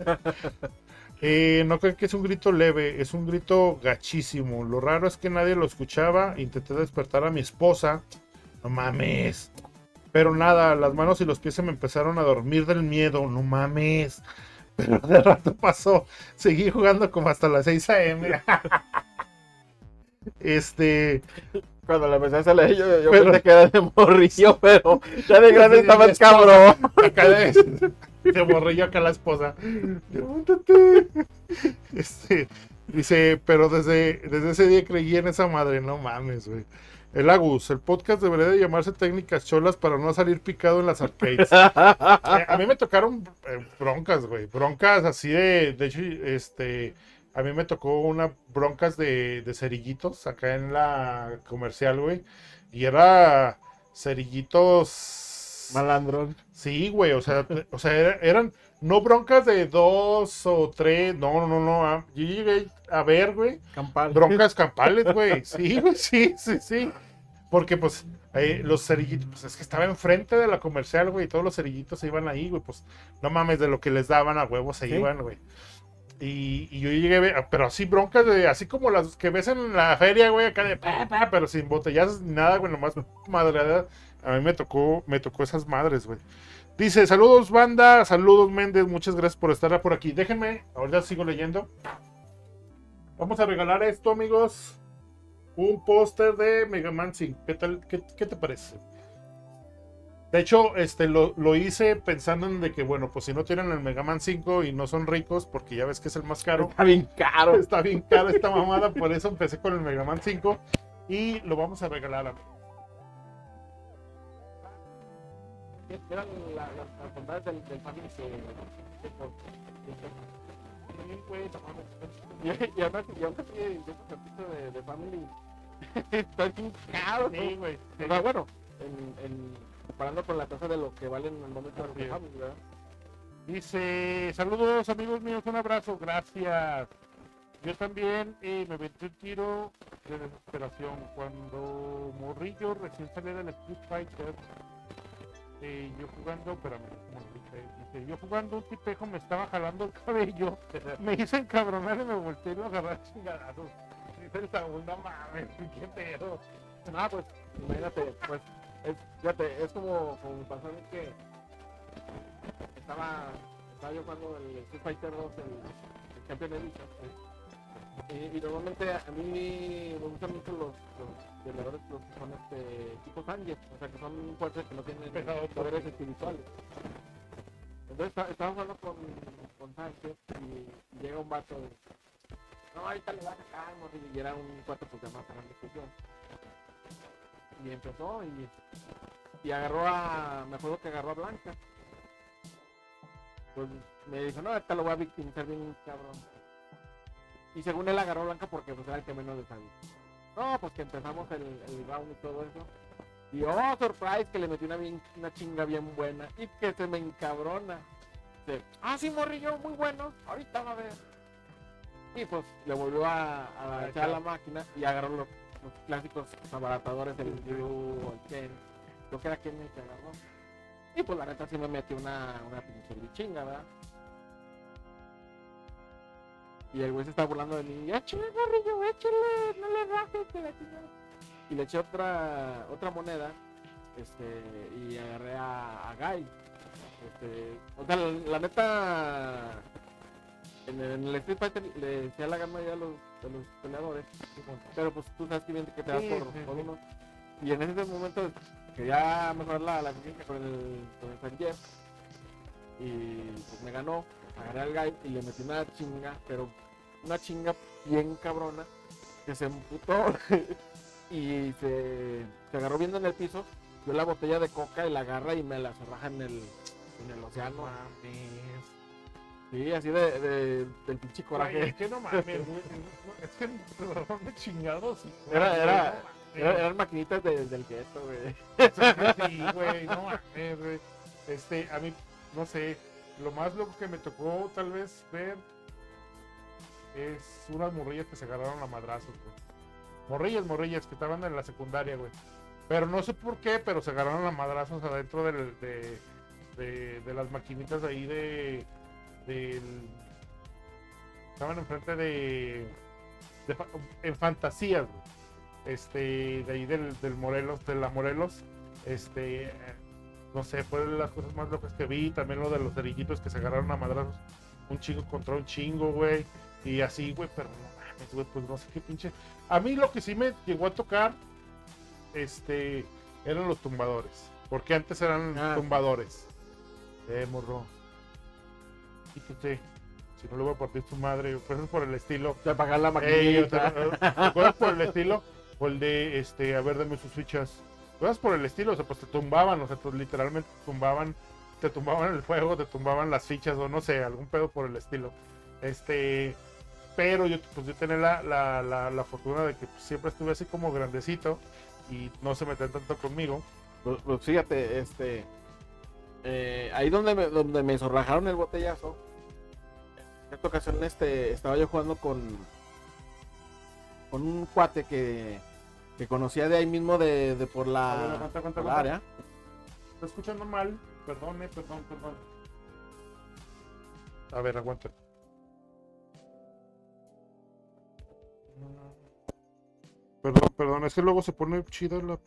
No creo que es un grito leve, es un grito gachísimo. Lo raro es que nadie lo escuchaba. Intenté despertar a mi esposa. No mames. Pero nada, las manos y los pies se me empezaron a dormir del miedo. No mames. Pero de rato pasó. Seguí jugando como hasta las 6 AM. Cuando la empecé a leer, yo pensé que era de morrillo, pero ya de grande estaba el cabrón. Acá de morrillo acá la esposa. Levántate. Dice, pero desde ese día creí en esa madre, no mames, güey. El Agus, el podcast debería de llamarse Técnicas Cholas para no salir picado en las arcades. A mí me tocaron broncas, güey. Broncas así de hecho, a mí me tocó una broncas de cerillitos acá en la comercial, güey. Y era cerillitos... Malandrón. Sí, güey, o sea, eran no broncas de 2 o 3, no. Yo llegué a ver, güey. Broncas campales, güey. Sí, güey, sí. Porque, pues, los cerillitos, pues es que estaba enfrente de la comercial, güey, y todos los cerillitos se iban ahí, güey, pues, no mames, de lo que les daban a huevos se iban, güey. Y yo llegué a ver, pero así broncas, así como las que ves en la feria, güey, acá de pero sin botellazos ni nada, güey, nomás madreada. A mí me tocó esas madres, güey. Dice, saludos banda, saludos Méndez, muchas gracias por estar por aquí. Déjenme, ahora sigo leyendo. Vamos a regalar esto, amigos. Un póster de Mega Man 5. ¿Qué tal? ¿Qué te parece? De hecho, lo hice pensando en de que, bueno, pues si no tienen el Mega Man 5 y no son ricos, porque ya ves que es el más caro. Está bien caro. Está bien caro esta mamada, por eso empecé con el Mega Man 5 y lo vamos a regalar, amigos. Eran las bondades del Family y además yo de Family está bien caro, sí, güey. Sí. O sea, bueno, comparando con la tasa de lo que valen en el momento de los Family, ¿verdad? Dice, saludos amigos míos, un abrazo, gracias. Yo también me metí un tiro de desesperación cuando morrillo recién salí del Street Fighter. Yo jugando, dice, yo jugando un tipejo me estaba jalando el cabello, me hizo encabronar y me volteé y lo agarré a chingadazos. Dice el Saúl, no mames, qué pedo. No, pues, imagínate, pues, es como me pasó a mí que estaba yo jugando el Street Fighter 2, el Champion Edition, y normalmente a mí me gustan mucho los peleadores que son tipo Sánchez, o sea que son fuertes que no tienen poderes espirituales. Entonces estaba jugando con Sánchez y llega un vato de, no, ahorita le va a sacar, y era un cuarto pues más grande discusión. Y empezó y me acuerdo que agarró a Blanca. Pues me dijo, no, ahorita lo voy a victimizar bien cabrón. Y según él agarró a Blanca porque pues era el que menos le sabía. No, pues que empezamos el round y todo eso. Y oh, surprise, que le metí una chinga bien buena. Y que se me encabrona. Sí, morrillo, muy bueno. Ahorita va a ver. Y pues le volvió a echar a la máquina y agarró los clásicos abaratadores, el Ryu, el Ken. Creo que era Ken el que agarró. Y pues la neta sí me metió una pinche chinga, ¿verdad? Y el güey se está burlando de mí. Échale, morrillo, échale, no le bajes que la chingada. Y le eché otra moneda. Y agarré a Guy. O sea, la neta. En el Street Fighter le decía la gran mayoría de los peleadores. Pero pues tú sabes que bien que te das por uno. Y en ese momento quería mejorar la técnica con el Sanjeev. Y pues me ganó. Agarré al Guy y le metí una chinga, pero una chinga bien cabrona, que se emputó y se agarró viendo en el piso, vio la botella de coca y la agarra y me la zorraja en el océano. Mames. Sí, así del pinche coraje. Güey, es que no mames, güey. Es que ¿dónde chingados? Eran maquinitas del gueto, güey. Sí, güey, no mames, güey. A mí, no sé, lo más loco que me tocó tal vez ver es unas morrillas que se agarraron a madrazos, güey. Morrillas que estaban en la secundaria, güey. Pero no sé por qué, pero se agarraron a madrazos adentro de las maquinitas ahí estaban enfrente en Fantasías, güey. De ahí del Morelos, de la Morelos. No sé, fue de las cosas más locas que vi. También lo de los cerillitos que se agarraron a madrazos. Un chingo contra un chingo, güey. Y así, güey, pero no mames, güey, pues no sé qué pinche. A mí lo que sí me llegó a tocar, eran los tumbadores. Porque antes eran tumbadores. Morro. Quítate. Si no le voy a partir tu madre, pues es por el estilo. De apagar la maquinita. ¿Te acuerdas por el estilo? O el de, a ver, dame sus fichas. ¿Te acuerdas por el estilo? O sea, pues te tumbaban, o sea, pues, literalmente te tumbaban el fuego, te tumbaban las fichas, o no sé, algún pedo por el estilo. Pero yo tenía la fortuna de que pues, siempre estuve así como grandecito y no se metían tanto conmigo. Pues fíjate, ahí donde me zorrajaron el botellazo, en esta ocasión estaba yo jugando con un cuate que conocía de ahí mismo de por la, Aguanta. área. Estoy escuchando mal, perdón. A ver, aguanta. Perdón, es que luego se pone chida la...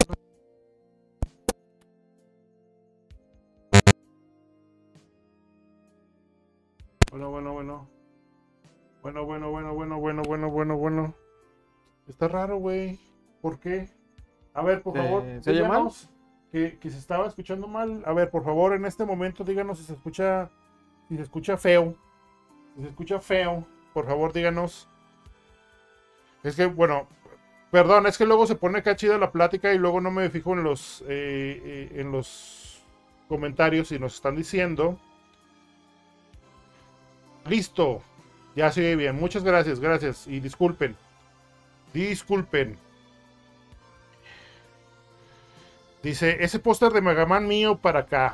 Bueno. Está raro, güey. ¿Por qué? A ver, por favor, ¿se oye mal? Que se estaba escuchando mal. A ver, por favor, en este momento díganos si se escucha feo. Si se escucha feo, por favor, díganos. Es que, bueno, perdón, es que luego se pone acá chida la plática y luego no me fijo en los comentarios y nos están diciendo. Listo. Ya se oye bien. Muchas gracias. Y disculpen. Dice, ese póster de Mega Man mío para acá.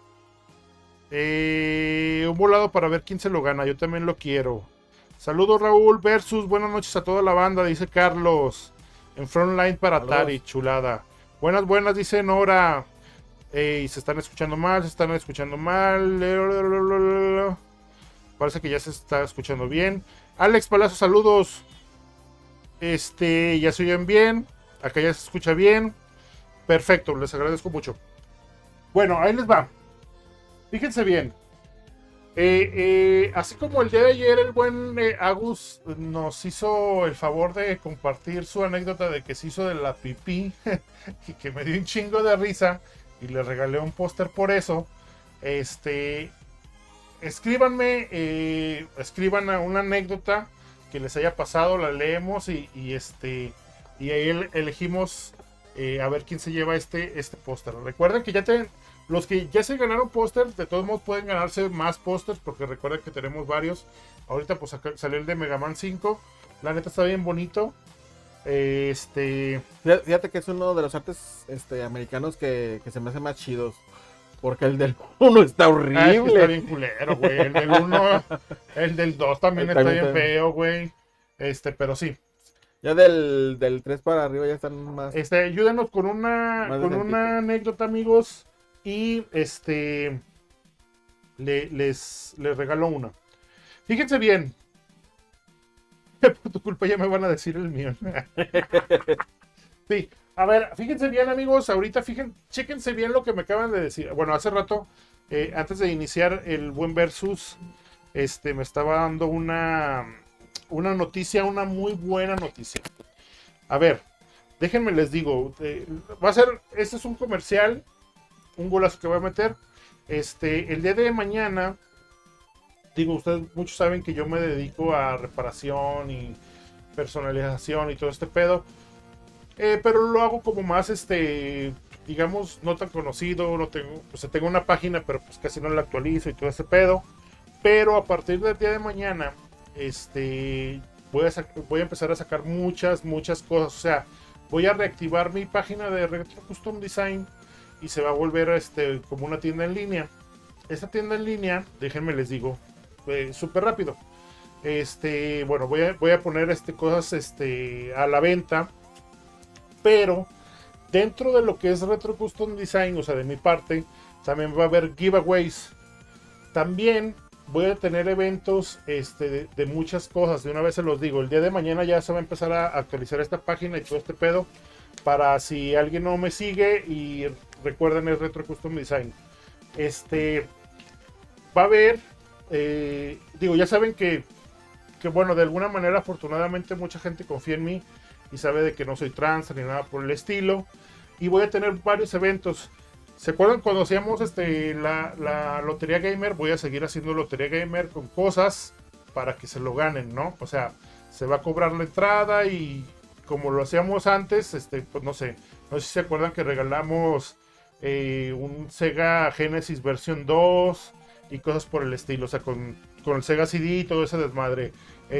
Un volado para ver quién se lo gana. Yo también lo quiero. Saludos Raúl versus. Buenas noches a toda la banda, dice Carlos. En Frontline para Atari, chulada. Buenas, dice Nora. Se están escuchando mal. Parece que ya se está escuchando bien. Alex Palacio, saludos. Ya se oyen bien. Acá ya se escucha bien. Perfecto, les agradezco mucho. Bueno, ahí les va. Fíjense bien. Así como el día de ayer el buen Agus nos hizo el favor de compartir su anécdota de que se hizo de la pipí y que me dio un chingo de risa y le regalé un póster por eso. Escríbanme, escriban a una anécdota que les haya pasado, la leemos y ahí elegimos a ver quién se lleva este póster. Recuerden que los que ya se ganaron póster, de todos modos pueden ganarse más pósters porque recuerden que tenemos varios. Ahorita pues salió el de Mega Man 5, la neta está bien bonito. Fíjate que es uno de los artes americanos que se me hace más chidos. Porque el del 1 está horrible. Es que está bien culero, güey. El del 1, el del 2 también está bien feo, güey. Pero sí. Ya del 3 para arriba ya están más. Ayúdenos con una anécdota, amigos. Y les regalo una. Fíjense bien. Por tu culpa ya me van a decir el mío. Sí. A ver, fíjense bien, amigos, ahorita chéquense bien lo que me acaban de decir. Bueno, hace rato, antes de iniciar el buen versus, me estaba dando una noticia, una muy buena noticia. A ver, déjenme les digo, este es un comercial, un golazo que voy a meter. El día de mañana, digo, ustedes muchos saben que yo me dedico a reparación y personalización y todo este pedo. pero lo hago como más, digamos, no tan conocido, no tengo, o sea, tengo una página, pero pues casi no la actualizo y todo ese pedo. Pero a partir del día de mañana, voy a empezar a sacar muchas cosas. O sea, voy a reactivar mi página de Retro Custom Design y se va a volver como una tienda en línea. Esta tienda en línea, déjenme les digo, súper rápido. Bueno, voy a poner cosas a la venta, pero dentro de lo que es Retro Custom Design, o sea, de mi parte, también va a haber giveaways. También voy a tener eventos de muchas cosas. De una vez se los digo, el día de mañana ya se va a empezar a actualizar esta página y todo este pedo. Para si alguien no me sigue y recuerden, es Retro Custom Design. Va a haber, digo, ya saben que bueno, de alguna manera afortunadamente mucha gente confía en mí y sabe de que no soy trans ni nada por el estilo. Y voy a tener varios eventos. ¿Se acuerdan cuando hacíamos la Lotería Gamer? Voy a seguir haciendo Lotería Gamer con cosas para que se lo ganen, ¿no? O sea, se va a cobrar la entrada y como lo hacíamos antes, pues no sé si se acuerdan que regalamos un Sega Genesis versión 2 y cosas por el estilo, o sea, con el Sega CD y todo ese desmadre.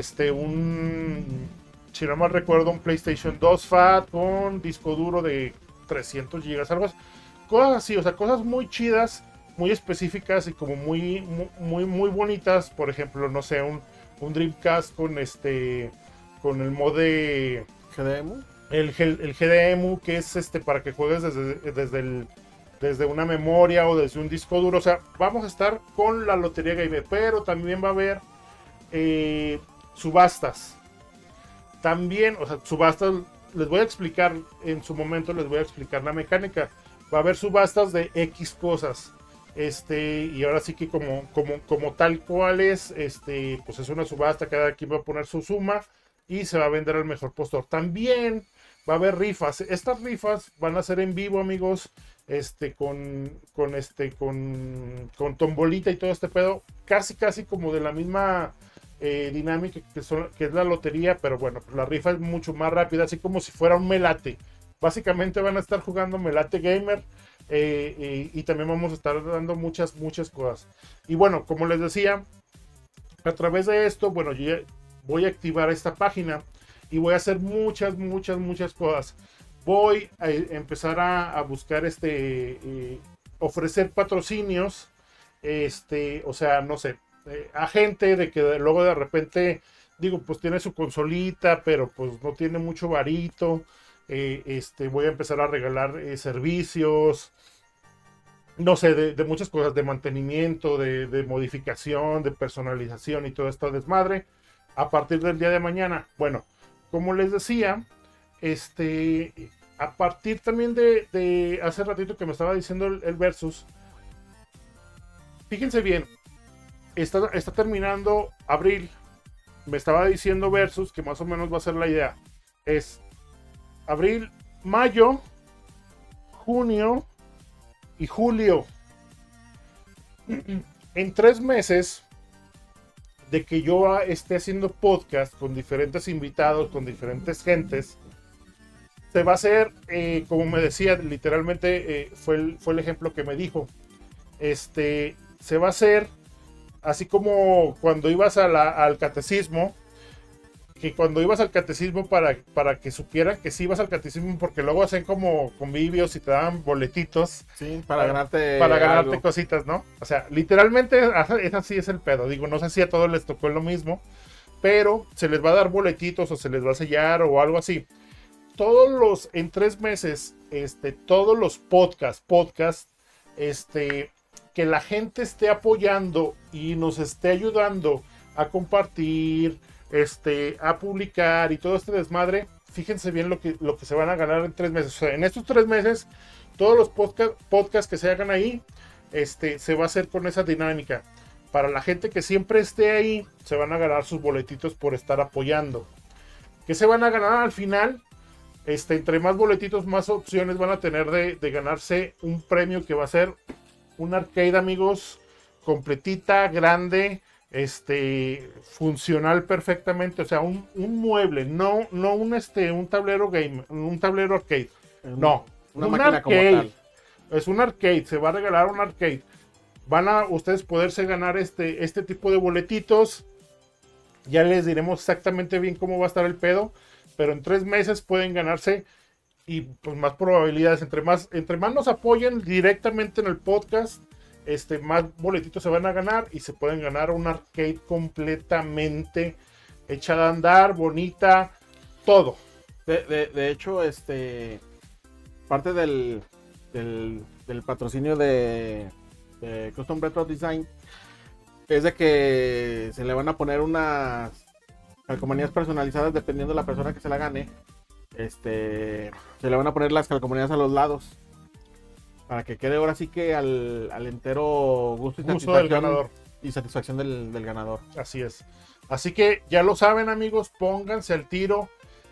Si no mal recuerdo, un PlayStation 2 Fat con disco duro de 300 GB, algo así. Cosas así, o sea, cosas muy chidas, muy específicas y como muy bonitas. Por ejemplo, no sé, un Dreamcast con con el mod de ¿GDEMU? el GDEMU, que es para que juegues desde una memoria o desde un disco duro. O sea, vamos a estar con la Lotería Gamer, pero también va a haber subastas. También, o sea, subastas, les voy a explicar en su momento, les voy a explicar la mecánica. Va a haber subastas de X cosas. Y ahora sí que como tal cual es, pues es una subasta, cada quien va a poner su suma y se va a vender al mejor postor. También va a haber rifas. Estas rifas van a ser en vivo, amigos, con tombolita y todo este pedo, casi como de la misma dinámica que es la lotería, pero bueno, la rifa es mucho más rápida, así como si fuera un melate. Básicamente van a estar jugando Melate Gamer y también vamos a estar dando muchas cosas. Y bueno, como les decía, a través de esto, bueno, yo ya voy a activar esta página y voy a hacer muchas cosas. Voy a empezar a buscar ofrecer patrocinios, o sea, no sé, a gente de que luego de repente, digo, pues tiene su consolita, pero pues no tiene mucho varito. Voy a empezar a regalar servicios, no sé, de muchas cosas, de mantenimiento, de modificación, de personalización y todo esto desmadre a partir del día de mañana. Bueno, como les decía, a partir también de hace ratito que me estaba diciendo el Versus, fíjense bien, está terminando abril, me estaba diciendo Versus que más o menos va a ser la idea, es abril, mayo, junio y julio. En 3 meses de que yo esté haciendo podcast con diferentes invitados, con diferentes gentes, se va a hacer, como me decía, literalmente fue el ejemplo que me dijo. Se va a hacer así como cuando ibas al catecismo, que cuando ibas al catecismo para que supieran que sí ibas al catecismo, porque luego hacen como convivios y te daban boletitos. Sí, para ganarte algo. Cositas, ¿no? O sea, literalmente es así es el pedo. Digo, no sé si a todos les tocó lo mismo, pero se les va a dar boletitos o se les va a sellar o algo así. En 3 meses, todos los podcasts, que la gente esté apoyando y nos esté ayudando a compartir, a publicar y todo este desmadre, fíjense bien lo que se van a ganar en 3 meses. O sea, en estos 3 meses, todos los podcasts que se hagan ahí, se va a hacer con esa dinámica. Para la gente que siempre esté ahí, se van a ganar sus boletitos por estar apoyando. ¿Qué se van a ganar al final? Entre más boletitos, más opciones van a tener de ganarse un premio que va a ser un arcade, amigos, completita, grande, funcional perfectamente, o sea, un mueble, no un tablero game, un tablero arcade, no, Una un máquina como arcade, tal. es un arcade, se va a regalar un arcade. Van a ustedes poderse ganar este tipo de boletitos. Ya les diremos exactamente bien cómo va a estar el pedo, pero en 3 meses pueden ganarse y pues más probabilidades. Entre más nos apoyen directamente en el podcast, más boletitos se van a ganar y se pueden ganar un arcade completamente hecha de andar, bonita, todo. De hecho, parte del patrocinio de Custom Retro Design es de que se le van a poner unas calcomanías personalizadas dependiendo de la persona que se la gane. Se le van a poner las calcomanías a los lados para que quede ahora sí que al entero gusto Del ganador. y satisfacción del ganador. Así es. Así que ya lo saben, amigos, pónganse al tiro.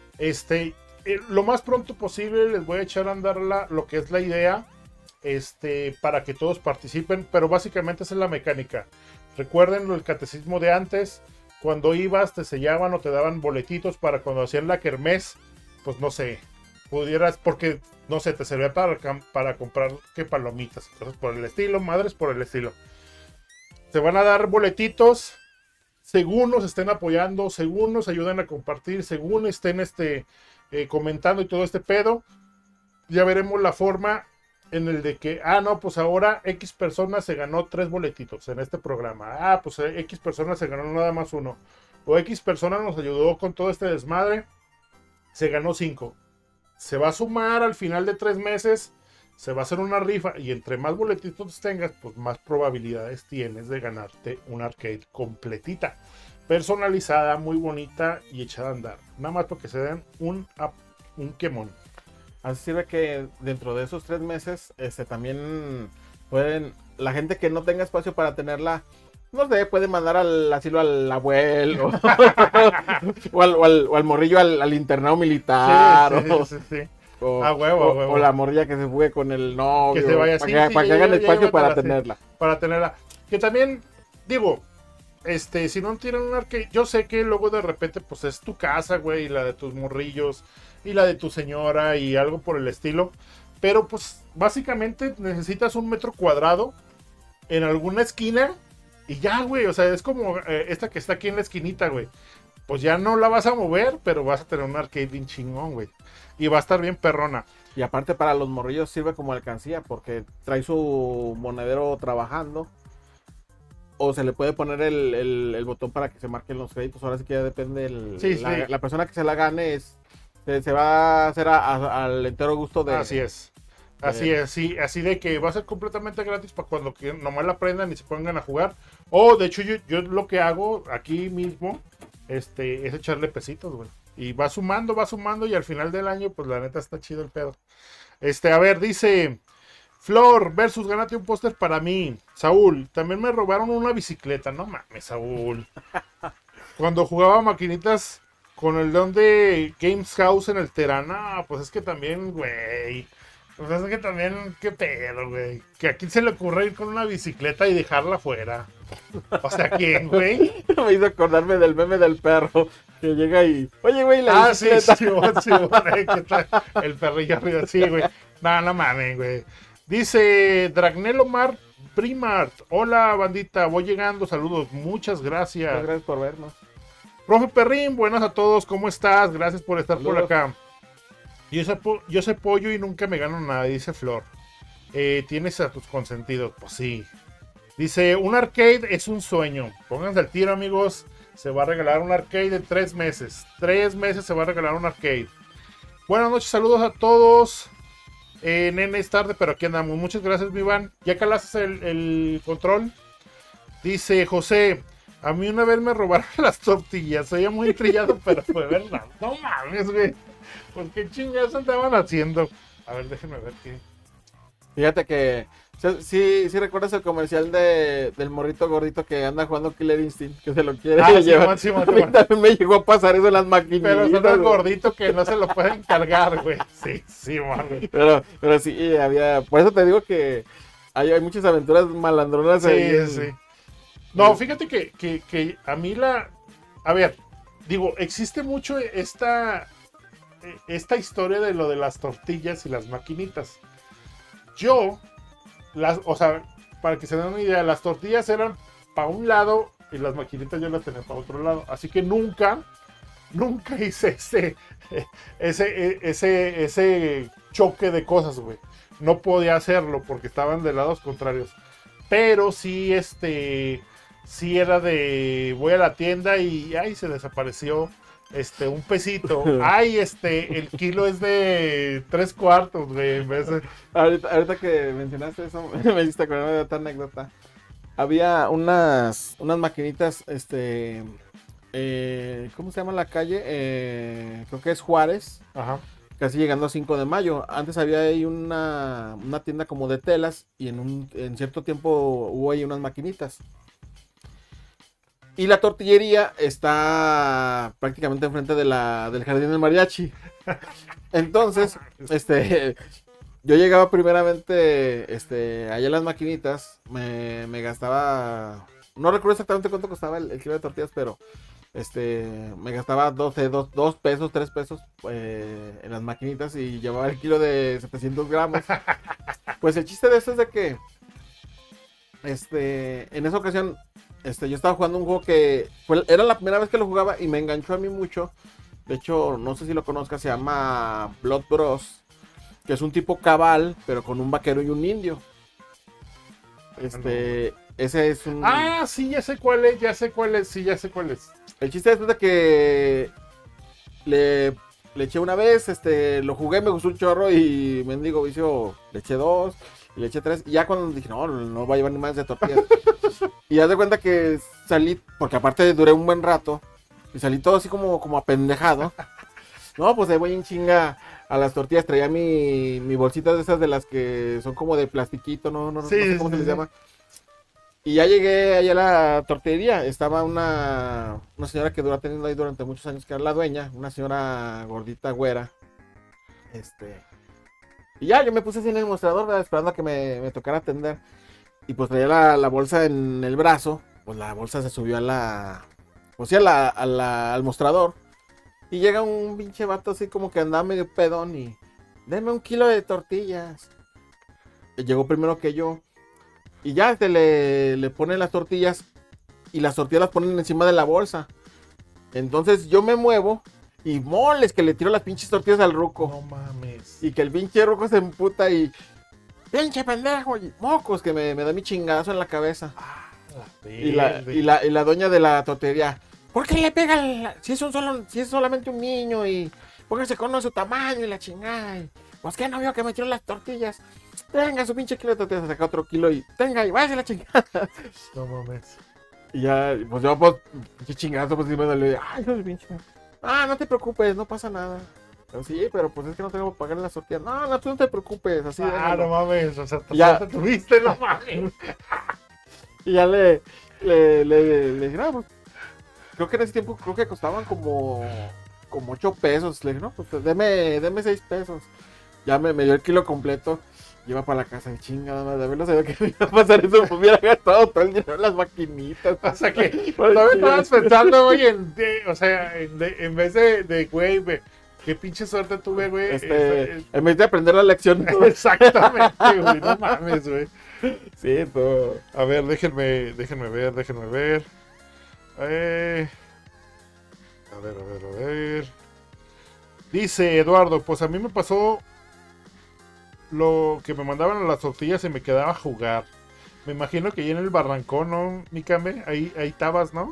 Lo más pronto posible les voy a echar a andar lo que es la idea, para que todos participen, pero básicamente esa es la mecánica. Recuerden el catecismo de antes, cuando ibas te sellaban o te daban boletitos para cuando hacían la kermés, pues no sé, pudieras, porque no sé, te servía para comprar que palomitas, cosas por el estilo, madres por el estilo. Te van a dar boletitos, según nos estén apoyando, según nos ayuden a compartir, según estén comentando y todo este pedo, ya veremos la forma en el de que, no, pues ahora X personas se ganó 3 boletitos en este programa. Pues X personas se ganó nada más 1. O X personas nos ayudó con todo este desmadre, se ganó 5. Se va a sumar al final de 3 meses, se va a hacer una rifa y entre más boletitos tengas, pues más probabilidades tienes de ganarte una arcade completita, personalizada, muy bonita y echada a andar. Nada más porque se den un quemón. Así sirve que dentro de esos 3 meses, también pueden, la gente que no tenga espacio para tenerla, no sé, puede mandar al asilo al abuelo o al morrillo al internado militar. Sí. O la morrilla que se fue con el novio. Que se vaya para que hagan espacio para tenerla. Para tenerla. Que también, digo, si no tienen un arcade, yo sé que luego de repente, pues es tu casa, güey, y la de tus morrillos, y la de tu señora, y algo por el estilo. Pero pues básicamente necesitas 1 metro cuadrado en alguna esquina. Y ya, güey, o sea, es como esta que está aquí en la esquinita, güey. Pues ya no la vas a mover, pero vas a tener un arcade bien chingón, güey. Y va a estar bien perrona. Y aparte para los morrillos sirve como alcancía, porque trae su monedero trabajando. O se le puede poner el botón para que se marquen los créditos. Ahora sí que ya depende. La persona que se la gane se va a hacer al entero gusto de... Así es. Así es, sí, así de que va a ser completamente gratis para cuando nomás la aprendan y se pongan a jugar. De hecho, yo lo que hago aquí mismo, es echarle pesitos, güey. Y va sumando y al final del año, pues la neta está chido el pedo. A ver, dice Flor versus gánate un póster para mí. Saúl, también me robaron una bicicleta. No mames, Saúl. Cuando jugaba maquinitas con el don de Games House en el Terana, pues es que también, güey. Pues es que también, qué pedo, güey. Que a quién se le ocurre ir con una bicicleta y dejarla afuera. O sea, ¿quién, güey? Me hizo acordarme del meme del perro que llega y... Oye, güey, la bicicleta. Sí, el perrillo arriba, sí, güey. No mames, güey. Dice Dragnel Omar Primart. Hola, bandita, voy llegando, saludos, muchas gracias. Muchas gracias por vernos. Profe Perrín, buenas a todos, ¿cómo estás? Gracias por estar por acá. Yo sé pollo y nunca me gano nada, dice Flor. Tienes a tus consentidos, pues sí. Dice, un arcade es un sueño. Pónganse al tiro, amigos. Se va a regalar un arcade de 3 meses. 3 meses se va a regalar un arcade. Buenas noches, saludos a todos. Nene, es tarde, pero aquí andamos. Muchas gracias, mi Iván. ¿Ya calaste el control? Dice José, a mí una vez me robaron las tortillas. Soy muy trillado, pero fue verdad. No mames, güey. Pues qué chingados andaban haciendo. A ver, déjenme ver qué. Fíjate que sí recuerdas el comercial del morrito gordito que anda jugando Killer Instinct, que se lo quiere llevar. Sí, también me llegó a pasar eso en las maquinitas. Pero es tan gordito que no se lo pueden cargar, güey. Sí, man. Pero sí, había. Por eso te digo que hay muchas aventuras malandronas ahí. Sí. No, fíjate que a mí a ver, digo, existe mucho esta historia de lo de las tortillas y las maquinitas. Yo, o sea, para que se den una idea, las tortillas eran para un lado y las maquinitas yo las tenía para otro lado. Así que nunca hice ese choque de cosas, güey. No podía hacerlo porque estaban de lados contrarios. Pero sí, sí era de voy a la tienda y ay, se desapareció un pesito. Ay, el kilo es de 3/4, güey. En vez de... ahorita que mencionaste eso, me hiciste acordar de otra anécdota. Había unas maquinitas, ¿cómo se llama la calle? Creo que es Juárez. Ajá. Casi llegando a 5 de mayo. Antes había ahí una tienda como de telas y en cierto tiempo hubo ahí unas maquinitas. Y la tortillería está prácticamente enfrente del jardín del mariachi. Entonces, yo llegaba primeramente allá en las maquinitas, me gastaba, no recuerdo exactamente cuánto costaba el kilo de tortillas, pero me gastaba 2 pesos, 3 pesos en las maquinitas y llevaba el kilo de 700 gramos. Pues el chiste de eso es de que en esa ocasión yo estaba jugando un juego que era la primera vez que lo jugaba y me enganchó a mí mucho. De hecho, no sé si lo conozcas, se llama Blood Bros, que es un tipo cabal, pero con un vaquero y un indio. Ese es un... Ah, sí, ya sé cuál es, sí, ya sé cuál es. El chiste es de que le eché una vez, lo jugué, me gustó un chorro y mendigo vicio, le eché 2 y le eché 3. Y ya cuando dije, no va a llevar ni más de tortillas. Y ya de cuenta que salí, porque aparte duré un buen rato, y salí todo así como apendejado. No, pues ahí voy en chinga a las tortillas, traía mi bolsita de esas de las que son como de plastiquito, no Sí, sé cómo sí, se les sí. llama. Y ya llegué allá a la tortillería, estaba una señora que duró teniendo ahí durante muchos años, que era la dueña, una señora gordita, güera. Y ya yo me puse así en el mostrador, ¿verdad? Esperando a que me tocara atender. Y pues traía la bolsa en el brazo, pues la bolsa se subió al mostrador. Y llega un pinche vato así como que andaba medio pedón y... Deme 1 kilo de tortillas. Y llegó primero que yo. Y ya le ponen las tortillas. Y las tortillas las ponen encima de la bolsa. Entonces yo me muevo. Y moles que le tiro las pinches tortillas al ruco. No mames. Y que el pinche ruco se emputa y... Pinche pendejo. Y mocos que me da mi chingazo en la cabeza. Y la doña de la tortillería... ¿Por qué le pega si es solamente un niño y porque se conoce su tamaño y la chingada? Pues que no vio que me tiró las tortillas. Tenga su pinche kilo de tortillas, saca otro kilo y tenga y váyase la chingada. No mames. Y ya, pues yo, pues, pinche chingazo, pues sí me dolió. Ay, no, pinche. Ah, no te preocupes, no pasa nada. Pero sí, pero pues es que no tengo que pagar las tortillas. No, tú no te preocupes, así déjalo. No mames, o sea, Ya. te tuviste, no mames. Y ya le dije, no, pues, creo que en ese tiempo creo que costaban como 8 pesos. Le dije, no, pues deme 6 pesos. Ya me dio el kilo completo. Iba para la casa y chingada madre, de haberlo sabido que me iba a pasar eso, pues hubiera gastado todo el dinero en las maquinitas. O sea que todavía estabas pensando, güey, o sea, en vez de güey, qué pinche suerte tuve, güey. En vez de aprender la lección. Exactamente, güey, no mames, güey. Sí, todo. A ver, déjenme ver. A ver. Dice Eduardo, pues a mí me pasó lo que me mandaban a las tortillas y me quedaba a jugar. Me imagino que ahí en el barrancón, ¿no, Mikame? Ahí estabas, ¿no?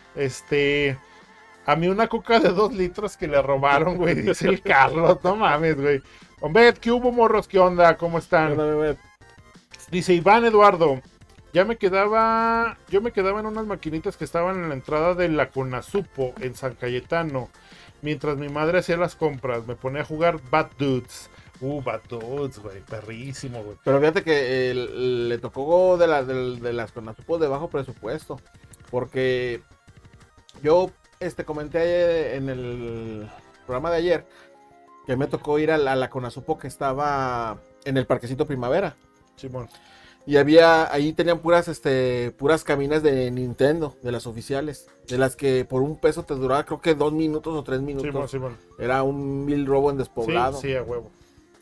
A mí una coca de 2 litros que le robaron, güey, dice el Carlos, no mames, güey. Hombre, ¿qué hubo, morros? ¿Qué onda? ¿Cómo están? Dice Iván Eduardo, yo me quedaba en unas maquinitas que estaban en la entrada de la Conasupo en San Cayetano. Mientras mi madre hacía las compras, me ponía a jugar Bad Dudes. Bad Dudes, güey, perrísimo, güey. Pero fíjate que le tocó de las Conasupo de bajo presupuesto. Porque yo comenté en el programa de ayer que me tocó ir a la Conasupo que estaba en el Parquecito Primavera. Simón. Y ahí tenían puras cabinas de Nintendo, de las oficiales, de las que por un peso te duraba creo que 2 minutos o 3 Sí, minutos. bueno, sí, bueno. Era un mil robo en despoblado. Sí, sí, a huevo.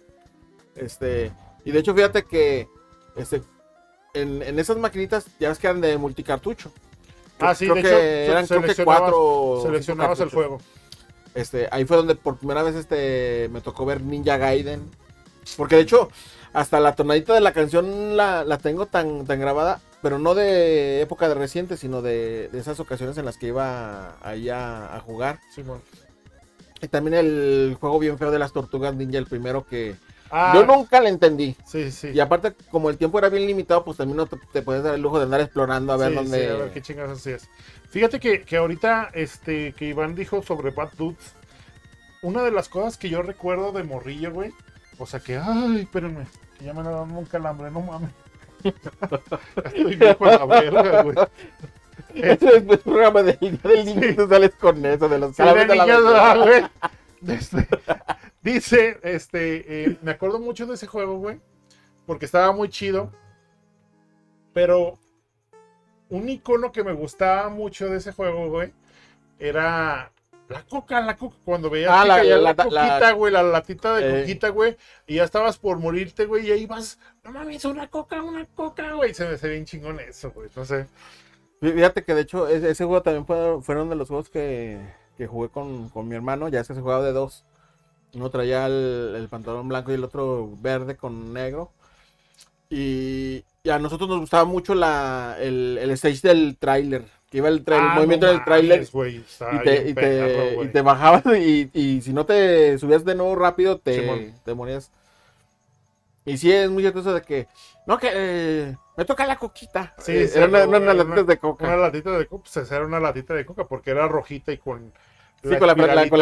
Y de hecho, fíjate que en esas maquinitas ya ves que eran de multicartucho. Sí, Creo de que hecho, eran creo que 4 seleccionabas el juego. Ahí fue donde por primera vez me tocó ver Ninja Gaiden. Porque de hecho, hasta la tonadita de la canción la tengo tan grabada, pero no de época de reciente, sino de esas ocasiones en las que iba ahí a jugar. Sí, bueno. Y también el juego bien feo de las Tortugas Ninja, el primero que Ah, yo nunca le entendí. sí, sí. Y aparte, como el tiempo era bien limitado, pues también no te puedes dar el lujo de andar explorando a ver Sí, dónde. sí, a ver qué chingas así es. Fíjate que ahorita que Iván dijo sobre Bad Dudes, una de las cosas que yo recuerdo de morrillo, güey, o sea que, ay, espérenme, que ya me ha dado un calambre, no mames. Estoy viejo a la verga, güey. Ese es el programa del Día del Niño y tú sales con eso, de los Sí, de calambres de la niños, vecina. güey. Dice, me acuerdo mucho de ese juego, güey, porque estaba muy chido, pero un icono que me gustaba mucho de ese juego, güey, era la coca, cuando veías que caía la coquita, güey, la latita de coquita, güey, y ya estabas por morirte, güey, y ahí vas, no mames, una coca, güey, se me hace bien chingón eso, güey, no sé. Fíjate que de hecho ese juego también fueron de los juegos que jugué con mi hermano, ya es que se jugaba de dos. Uno traía el pantalón blanco y el otro verde con negro. Y a nosotros nos gustaba mucho el stage del tráiler. Que iba el movimiento no del tráiler güey, y te bajabas y si no te subías de nuevo rápido Simón. te morías. Y sí es muy cierto eso de que no que me toca la coquita. Sí, sí, eran unas latitas de coca. Una latita de coca, pues era una latita de coca porque era rojita y con Sí, con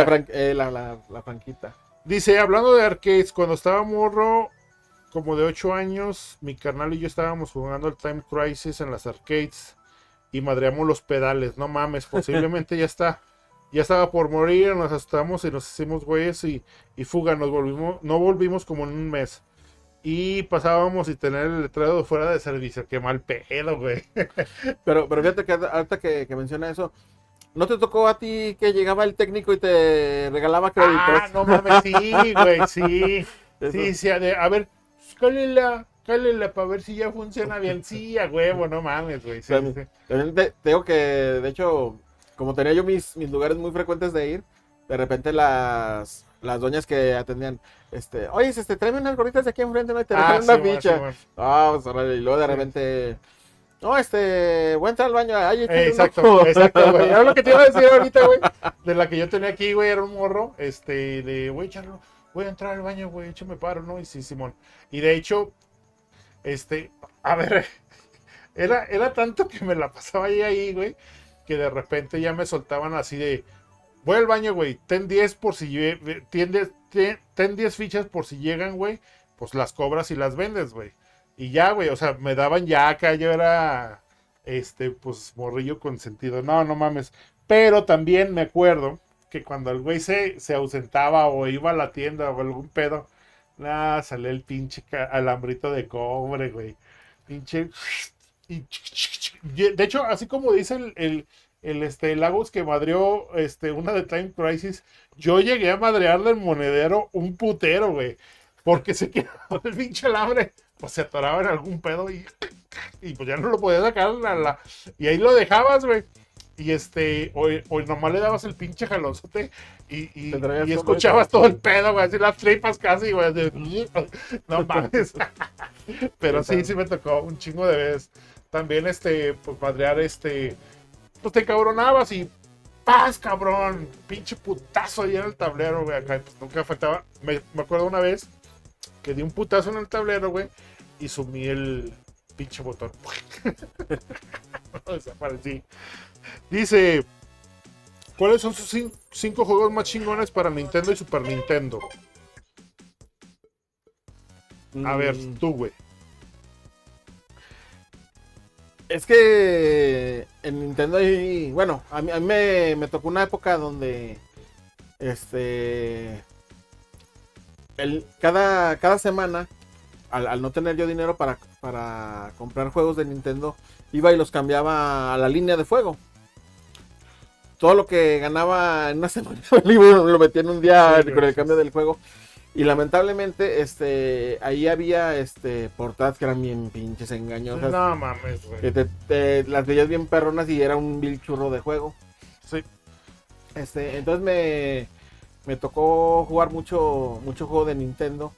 la franquita. Dice, hablando de arcades, cuando estaba morro, como de 8 años, mi carnal y yo estábamos jugando el Time Crisis en las arcades y madreamos los pedales. No mames, posiblemente ya estaba por morir, nos asustamos y nos hicimos güeyes y fuga, no volvimos como en un mes. Y pasábamos y tener el letrero fuera de servicio. Qué mal pedo, güey. Pero fíjate que ahorita que menciona eso, ¿no te tocó a ti que llegaba el técnico y te regalaba créditos? No mames, sí, güey, sí. Eso. Sí, a ver, cálela para ver si ya funciona bien. Sí, a huevo, no mames, güey. Sí, También, sí. también te digo que, de hecho, como tenía yo mis lugares muy frecuentes de ir, de repente las doñas que atendían, oye, tráeme unas gorditas de aquí enfrente, ¿no? Y te regalan una ficha. Pues órale, y luego de repente, no, voy a entrar al baño. Ay, exacto, güey. Era lo que te iba a decir ahorita, güey. De la que yo tenía aquí, güey, era un morro, güey, Charlo, voy a entrar al baño, güey, échame paro, ¿no? Y sí, Simón. Y de hecho, a ver, era tanto que me la pasaba ahí, güey, que de repente ya me soltaban así de, voy al baño, güey, ten 10 por si ten 10 fichas por si llegan, güey, pues las cobras y las vendes, güey. Y ya, güey, o sea, me daban ya acá, yo era, pues, morrillo consentido. No mames. Pero también me acuerdo que cuando el güey se ausentaba o iba a la tienda o algún pedo, salía el pinche alambrito de cobre, güey. Pinche. De hecho, así como dice el Lagos que madreó una de Time Crisis, yo llegué a madrearle el monedero un putero, güey. Porque se quedaba el pinche alambre, pues se atoraba en algún pedo y pues ya no lo podías sacar y ahí lo dejabas, güey. Y o nomás le dabas el pinche jalonzote y escuchabas todo el pedo, güey, así las tripas casi, güey. No mames. Pero sí me tocó un chingo de veces. También, pues madrear, pues te cabronabas y ¡paz, cabrón! Pinche putazo ahí en el tablero, güey. Acá pues, nunca faltaba. Me acuerdo una vez que di un putazo en el tablero, güey, y sumí el pinche botón. Desaparecí. Dice, ¿cuáles son sus 5 juegos más chingones para Nintendo y Super Nintendo? A ver, tú, güey. Es que en Nintendo hay, bueno, a mí me tocó una época donde cada semana al no tener yo dinero para comprar juegos de Nintendo, iba y los cambiaba a la línea de fuego. Todo lo que ganaba en una semana lo metía en un día Sí, con el sí, cambio sí. del juego. Y lamentablemente, ahí había portadas que eran bien pinches engañosas. No mames, güey. Que las veías bien perronas y era un vil churro de juego. Sí. Entonces me tocó jugar mucho juego de Nintendo.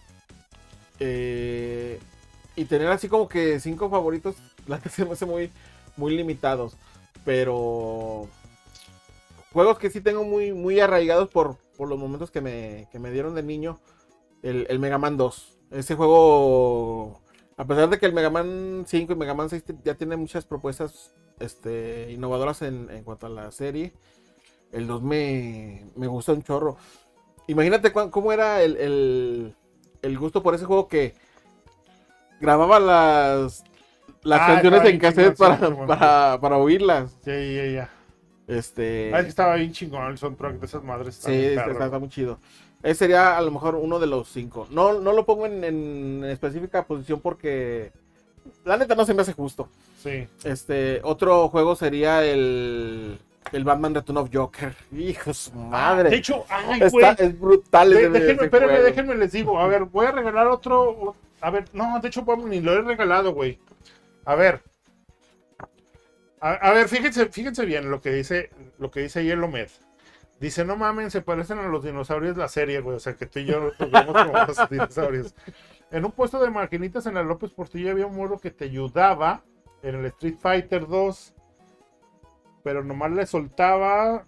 Y tener así como que 5 favoritos, la que se me hace muy, muy limitados. Pero juegos que sí tengo muy, muy arraigados por los momentos que me dieron de niño. El Mega Man 2. Ese juego, a pesar de que el Mega Man 5 y Mega Man 6 ya tiene muchas propuestas innovadoras en cuanto a la serie, el 2 me gusta un chorro. Imagínate cómo era el gusto por ese juego que grababa las canciones en cassette para oírlas. Ya. Es que Sí, estaba bien chingón el soundtrack de esas madres. está muy chido. Ese sería a lo mejor uno de los 5. No lo pongo en específica posición porque la neta no se me hace justo. Sí. Otro juego sería el Batman Return of Joker. Hijo de su madre. De hecho, ay, güey. Es brutal. Déjenme les digo. A ver, voy a regalar otro. A ver, no, de hecho, ni lo he regalado, güey. A ver. A ver, fíjense bien lo que dice Yellow Med. Dice, no mamen, se parecen a los dinosaurios la serie, güey. O sea, que tú y yo nos vemos como los dinosaurios. En un puesto de maquinitas en la López Portillo había un morro que te ayudaba en el Street Fighter 2. Pero nomás le soltaba.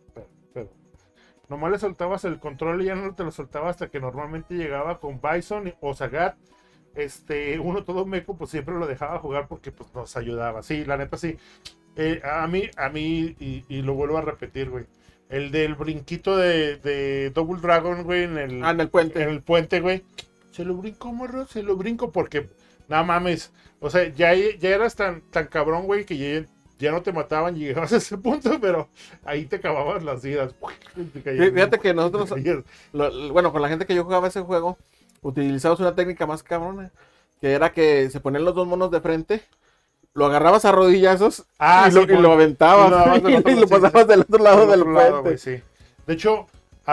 Nomás le soltabas el control y ya no te lo soltaba hasta que normalmente llegaba con Bison o Sagat. Uno todo meco, pues siempre lo dejaba jugar porque pues nos ayudaba. Sí, la neta sí. A mí, y lo vuelvo a repetir, güey. El del brinquito de Double Dragon, güey, en el puente. En el puente, güey. Se lo brinco, morro, se lo brinco porque, no mames. O sea, ya eras tan cabrón, güey, que ya no te mataban y llegabas a ese punto, pero ahí te acababas las vidas. Fíjate que nosotros, bueno, con la gente que yo jugaba ese juego, utilizamos una técnica más cabrona, que era que se ponían los dos monos de frente, lo agarrabas a rodillazos y lo aventabas y lo pasabas del otro lado del puente. Wey, sí. De hecho,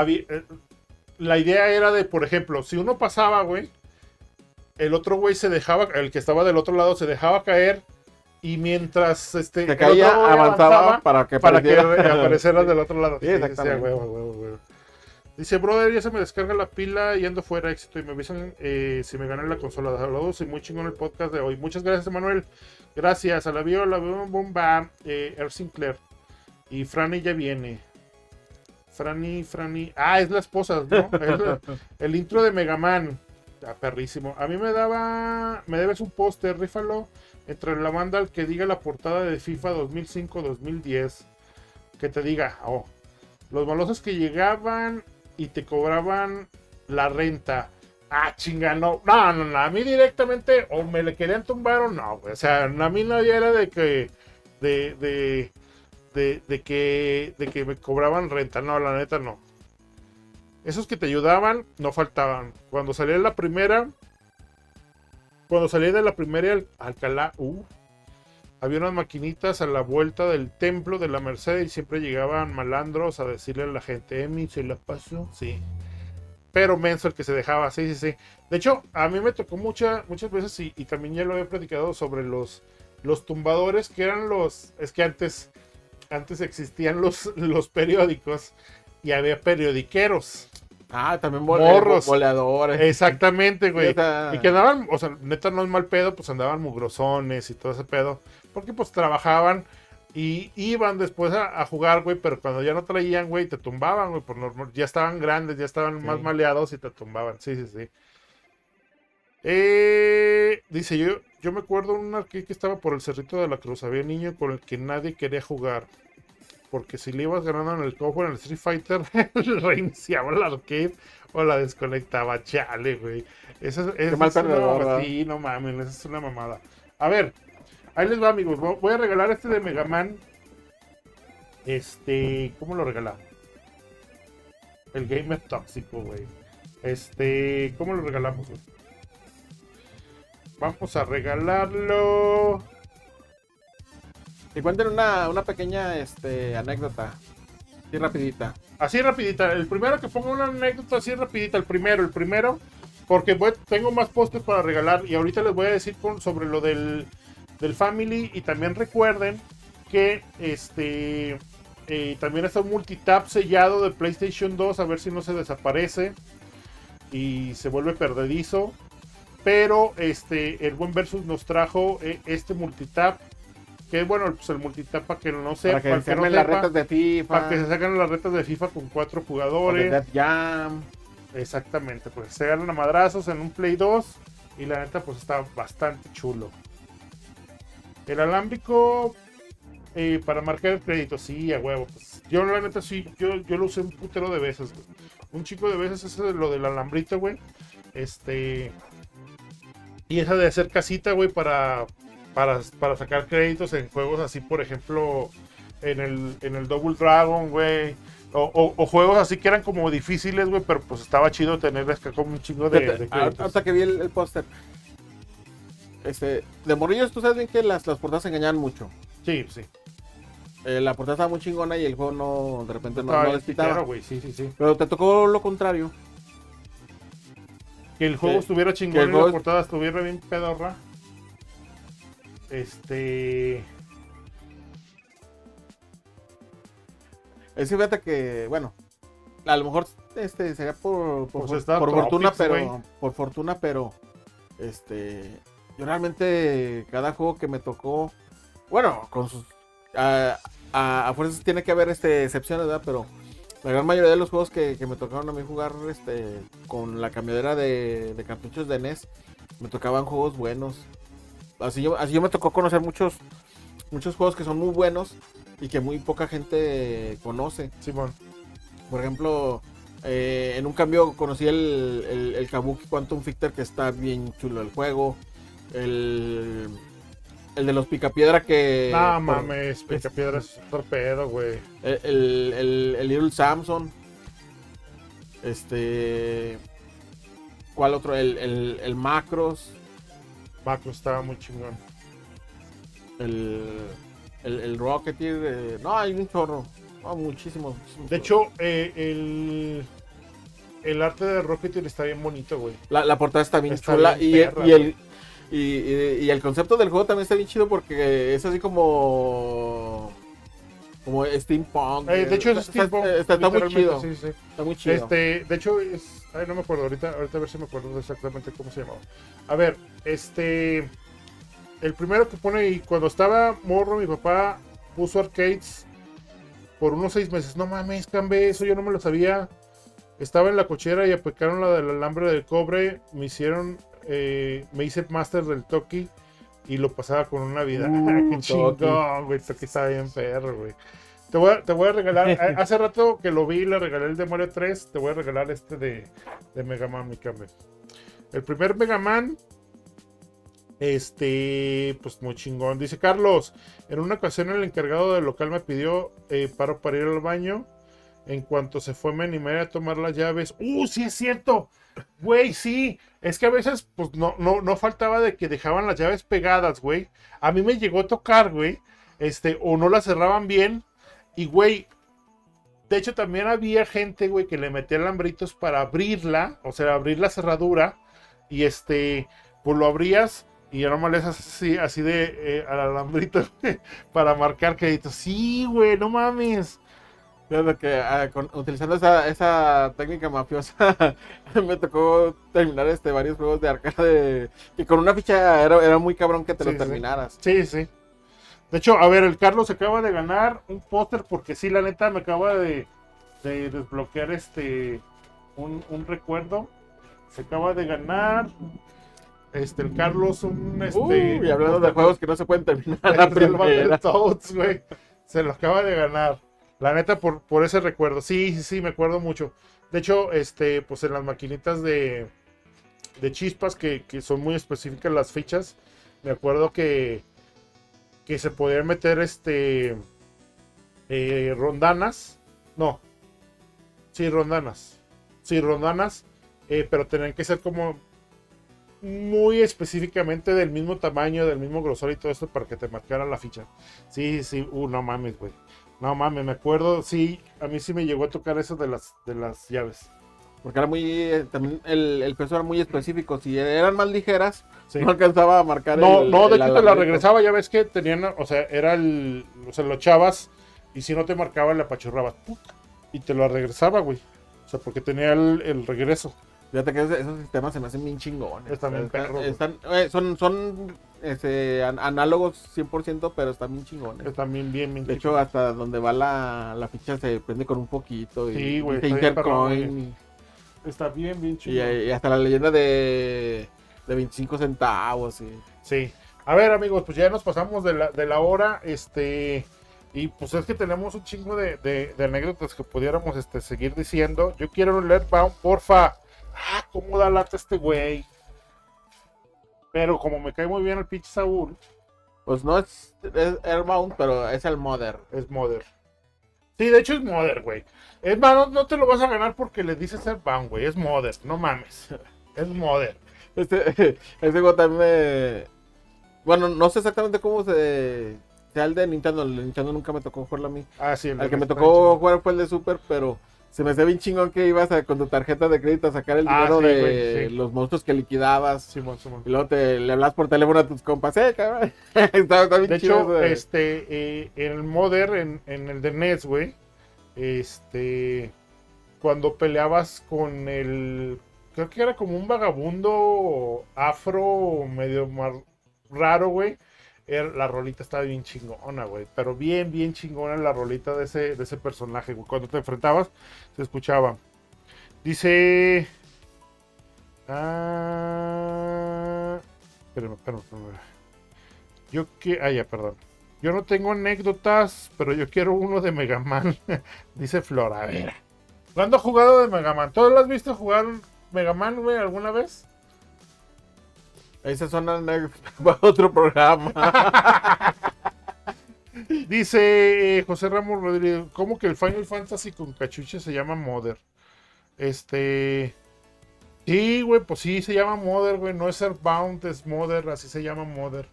la idea era de, por ejemplo, si uno pasaba, güey, el otro güey el que estaba del otro lado se dejaba caer y mientras se caía, avanzaba para que apareciera del otro lado. Sí, exactamente. Huevo. Dice, brother, ya se me descarga la pila y ando fuera, éxito. Y me avisan si me gané la consola. Saludos y muy chingón el podcast de hoy. Muchas gracias, Manuel. Gracias. A la bomba. Sinclair. Y Franny ya viene. Franny. Ah, es la esposa, ¿no? El intro de Mega Man. Perrísimo. A mí me debes un póster, rífalo. Entre la banda al que diga la portada de FIFA 2005-2010. Que te diga, los malosos que llegaban y te cobraban la renta. Ah, chinga, no. A mí directamente o me le querían tumbar o no, güey. O sea, a mí no era de que de que me cobraban renta. No, la neta no. Esos que te ayudaban no faltaban. Cuando salí de la primera Alcalá, había unas maquinitas a la vuelta del templo de la Merced y siempre llegaban malandros a decirle a la gente, Emi, ¿se la pasó? Sí. Pero menso el que se dejaba, sí. De hecho, a mí me tocó muchas veces y también ya lo había platicado sobre los tumbadores que eran es que antes existían los periódicos y había periodiqueros. Ah, también morros, boleadores. Exactamente, güey. Y que andaban, o sea, neta no es mal pedo, pues andaban mugrosones y todo ese pedo. Porque pues trabajaban y iban después a jugar, güey, pero cuando ya no traían, güey, te tumbaban, güey, por normal. Ya estaban grandes, ya estaban más maleados y te tumbaban. Sí. Dice, yo me acuerdo un arcade que estaba por el Cerrito de la Cruz. Había un niño con el que nadie quería jugar. Porque si le ibas ganando en el cojo en el Street Fighter, reiniciaba el arcade o la desconectaba. Chale, güey. Qué mal perdedor, sí, no mames, esa es una mamada. A ver, ahí les va, amigos. Voy a regalar este de Mega Man. ¿Cómo lo regalamos? El gamer tóxico, güey. ¿Cómo lo regalamos, güey? Vamos a regalarlo. Y cuenten una pequeña anécdota. Así rapidita. Así rapidita. El primero que ponga una anécdota así rapidita. El primero. Porque tengo más pósters para regalar. Y ahorita les voy a decir sobre lo del Family. Y también recuerden que también está un multitap sellado de PlayStation 2. A ver si no se desaparece. Y se vuelve perdedizo. Pero el buen Versus nos trajo este multitap. Que bueno, pues el multitap para que no sepa. Para que se no armen las retas de FIFA. Para que se sacan las retas de FIFA con 4 jugadores. O de Death Jam. Exactamente, pues se ganan a madrazos en un Play 2. Y la neta, pues está bastante chulo. El alámbrico para marcar el crédito, sí, a huevo. Pues, yo la neta sí, yo lo usé un putero de veces, güey. Un chico de veces, ese de lo del alambrito, güey. Y esa de hacer casita, güey, para sacar créditos en juegos así, por ejemplo, en el Double Dragon, güey. O juegos así que eran como difíciles, güey, pero pues estaba chido tener acá como un chingo de créditos. Hasta que vi el póster. De morrillos, tú sabes bien que las portadas engañaban mucho. Sí, sí. La portada estaba muy chingona y el juego no, de repente no despitaba. Güey, sí. Pero te tocó lo contrario. Que el juego estuviera chingón y la portada estuviera bien pedorra. Es que fíjate que, bueno, a lo mejor sería por fortuna, pero por fortuna, pero yo realmente cada juego que me tocó, bueno, con sus a fuerzas tiene que haber excepciones, ¿verdad? Pero la gran mayoría de los juegos que me tocaron a mí jugar con la cambiadera de cartuchos de NES, me tocaban juegos buenos. Así yo me tocó conocer muchos juegos que son muy buenos y que muy poca gente conoce. Simón. Por ejemplo, en un cambio conocí el Kabuki Quantum Fighter, que está bien chulo el juego. El de los picapiedra que... No mames, picapiedra es torpedo, güey. El Little Samson. ¿Cuál otro? El Macros. Macros estaba muy chingón. El Rocketeer. No, hay un chorro. No, muchísimos. De hecho, el arte de Rocketeer está bien bonito, güey. La portada está bien chula. Y el concepto del juego también está bien chido porque es así como steampunk. De hecho es steampunk. Está muy chido. Sí. Está muy chido. De hecho no me acuerdo ahorita a ver si me acuerdo exactamente cómo se llamaba. A ver, el primero que pone, y cuando estaba morro mi papá puso arcades por unos 6 meses. No mames, Cambe, eso yo no me lo sabía. Estaba en la cochera y aplicaron la del alambre del cobre. Me hice master del Toki y lo pasaba con una vida. Qué chingón, güey. Toki estaba bien perro, güey. Te voy a regalar. Hace rato que lo vi, le regalé el de Mario 3. Te voy a regalar de Mega Man, mi Cambe. El primer Mega Man. Pues muy chingón. Dice Carlos, en una ocasión el encargado del local me pidió para ir al baño. En cuanto se fue me animé a tomar las llaves. Sí es cierto. Güey, sí. Es que a veces pues no faltaba de que dejaban las llaves pegadas, güey. A mí me llegó a tocar, güey. O no las cerraban bien. Y, güey, de hecho también había gente, güey, que le metía alambritos para abrirla. O sea, abrir la cerradura. Y pues lo abrías. Y ya nomás le haces así de al alambrito para marcar créditos. Sí, güey, no mames. Claro que utilizando esa técnica mafiosa me tocó terminar varios juegos de arcade y con una ficha era muy cabrón que te lo terminaras. Sí. De hecho, a ver, el Carlos acaba de ganar un póster porque sí, la neta me acaba de desbloquear un recuerdo. Se acaba de ganar el Carlos y hablando de juegos que no se pueden terminar la primera. Toads, güey. Se lo acaba de ganar. La neta, por ese recuerdo. Sí, me acuerdo mucho. De hecho, pues en las maquinitas de chispas, que son muy específicas las fichas, me acuerdo que se podían meter rondanas. No. Sí, rondanas. Sí, rondanas. Pero tenían que ser como muy específicamente del mismo tamaño, del mismo grosor y todo esto para que te marcara la ficha. Sí, sí, no mames, güey. No mames, me acuerdo, sí, a mí sí me llegó a tocar eso de las llaves. Porque era muy, también el peso era muy específico. Si eran más ligeras, Sí. no alcanzaba a marcar No, no, de el hecho te la alambrito. regresaba, ya ves que tenían, o sea, era o sea, lo echabas y si no te marcaba le apachurrabas, ¡puc! Y te lo regresaba, güey. O sea, porque tenía el regreso. Fíjate que esos sistemas se me hacen bien chingones. Están bien perros, Son análogos 100%, pero están bien chingones. Están bien. De hecho, hasta donde va la ficha se prende con un poquito. Sí, güey, dice está bien perrón, Intercoin. Está bien Y, chido. y hasta la leyenda de 25 centavos. Sí. A ver, amigos, pues ya nos pasamos de la hora, y pues es que tenemos un chingo de anécdotas que pudiéramos seguir diciendo. Yo quiero leer, porfa. Ah, cómo da lata este güey. Pero como me cae muy bien el pinche Saúl, Pues no es Airbound, pero es el Mother. es Mother. Sí, de hecho es Mother, güey. Es más, no te lo vas a ganar porque le dices Airbound, güey. Es Mother, no mames. Es Mother. Ese juego también me... Bueno, no sé exactamente cómo sea el de Nintendo. El de Nintendo nunca me tocó jugarlo a mí. Ah, sí, El que me tocó jugar fue el de Super, pero se me hacía bien chingón que ibas con tu tarjeta de crédito a sacar el dinero sí, de güey, sí. los monstruos que liquidabas. Simón. Y luego le hablas por teléfono a tus compas. Cabrón. Está bien De chido. hecho, en el Mother, en el de NES, güey, cuando peleabas con creo que era como un vagabundo afro medio raro, güey. La rolita estaba bien chingona, güey. Pero bien chingona la rolita de ese personaje, güey. Cuando te enfrentabas, se escuchaba. Dice. Espérame. Ya, perdón. Yo no tengo anécdotas, pero yo quiero uno de Mega Man. Dice Flora. A ver. ¿Cuándo has jugado de Mega Man? ¿Todos lo has visto jugar Mega Man, güey, alguna vez? Esas son para otro programa. Dice José Ramos Rodríguez, ¿cómo que el Final Fantasy con cachucha se llama Mother? Sí, güey, pues sí, se llama Mother, güey, no es Earthbound, es Mother, así se llama Mother.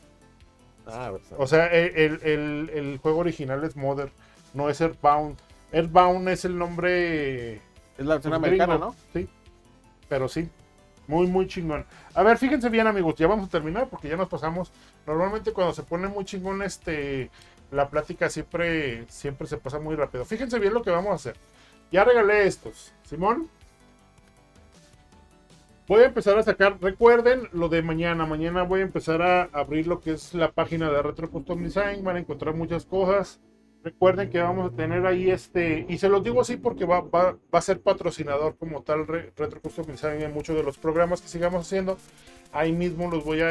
O sea, el juego original es Mother, no es Earthbound. Earthbound es el nombre... Es la versión americana, ¿no? Sí, pero sí. Muy chingón. A ver, fíjense bien, amigos, ya vamos a terminar porque ya nos pasamos. Normalmente cuando se pone muy chingón la plática siempre se pasa muy rápido. Fíjense bien lo que vamos a hacer. Ya regalé estos. Simón. Voy a empezar a sacar, recuerden lo de mañana. Mañana voy a empezar a abrir lo que es la página de Retro Custom Design. Van a encontrar muchas cosas. Recuerden que vamos a tener ahí y se los digo así porque va a ser patrocinador como tal Retro Custom Design en muchos de los programas que sigamos haciendo. Ahí mismo los voy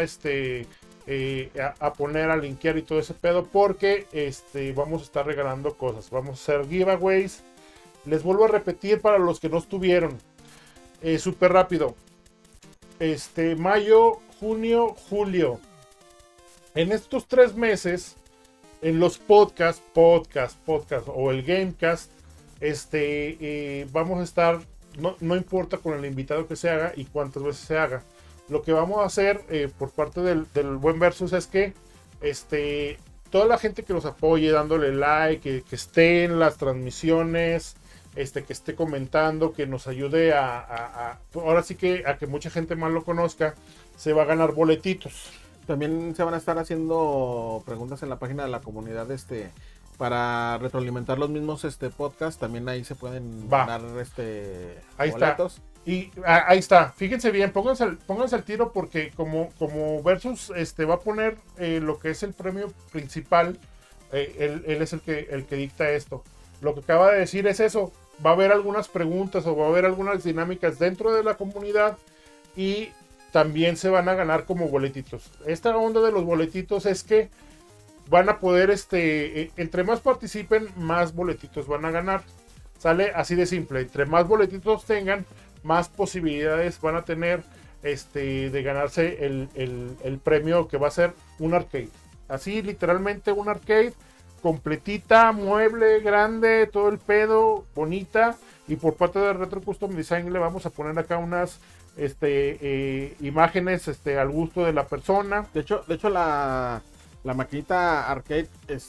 a poner a linkear y todo ese pedo porque vamos a estar regalando cosas. Vamos a hacer giveaways. Les vuelvo a repetir para los que no estuvieron. Súper rápido. Mayo, junio, julio. En estos 3 meses, en los podcast o el Gamecast, vamos a estar, no importa con el invitado que se haga y cuántas veces se haga. Lo que vamos a hacer por parte del Buen Versus es que toda la gente que nos apoye dándole like, que esté en las transmisiones, que esté comentando, que nos ayude ahora sí que a que mucha gente más lo conozca, se va a ganar boletitos. También se van a estar haciendo preguntas en la página de la comunidad para retroalimentar los mismos podcasts. También ahí se pueden ganar ahí boletos. Está. Y ahí está. Fíjense bien, pónganse al tiro porque como Versus va a poner lo que es el premio principal. Él es el que dicta esto. Lo que acaba de decir es eso. Va a haber algunas preguntas o va a haber algunas dinámicas dentro de la comunidad y también se van a ganar como boletitos. Esta onda de los boletitos es que van a poder, entre más participen, más boletitos van a ganar. Sale así de simple. Entre más boletitos tengan, más posibilidades van a tener de ganarse el premio que va a ser un arcade. Así literalmente un arcade completita, mueble, grande, todo el pedo, bonita. Y por parte de Retro Custom Design le vamos a poner acá unas imágenes al gusto de la persona. De hecho la maquinita arcade,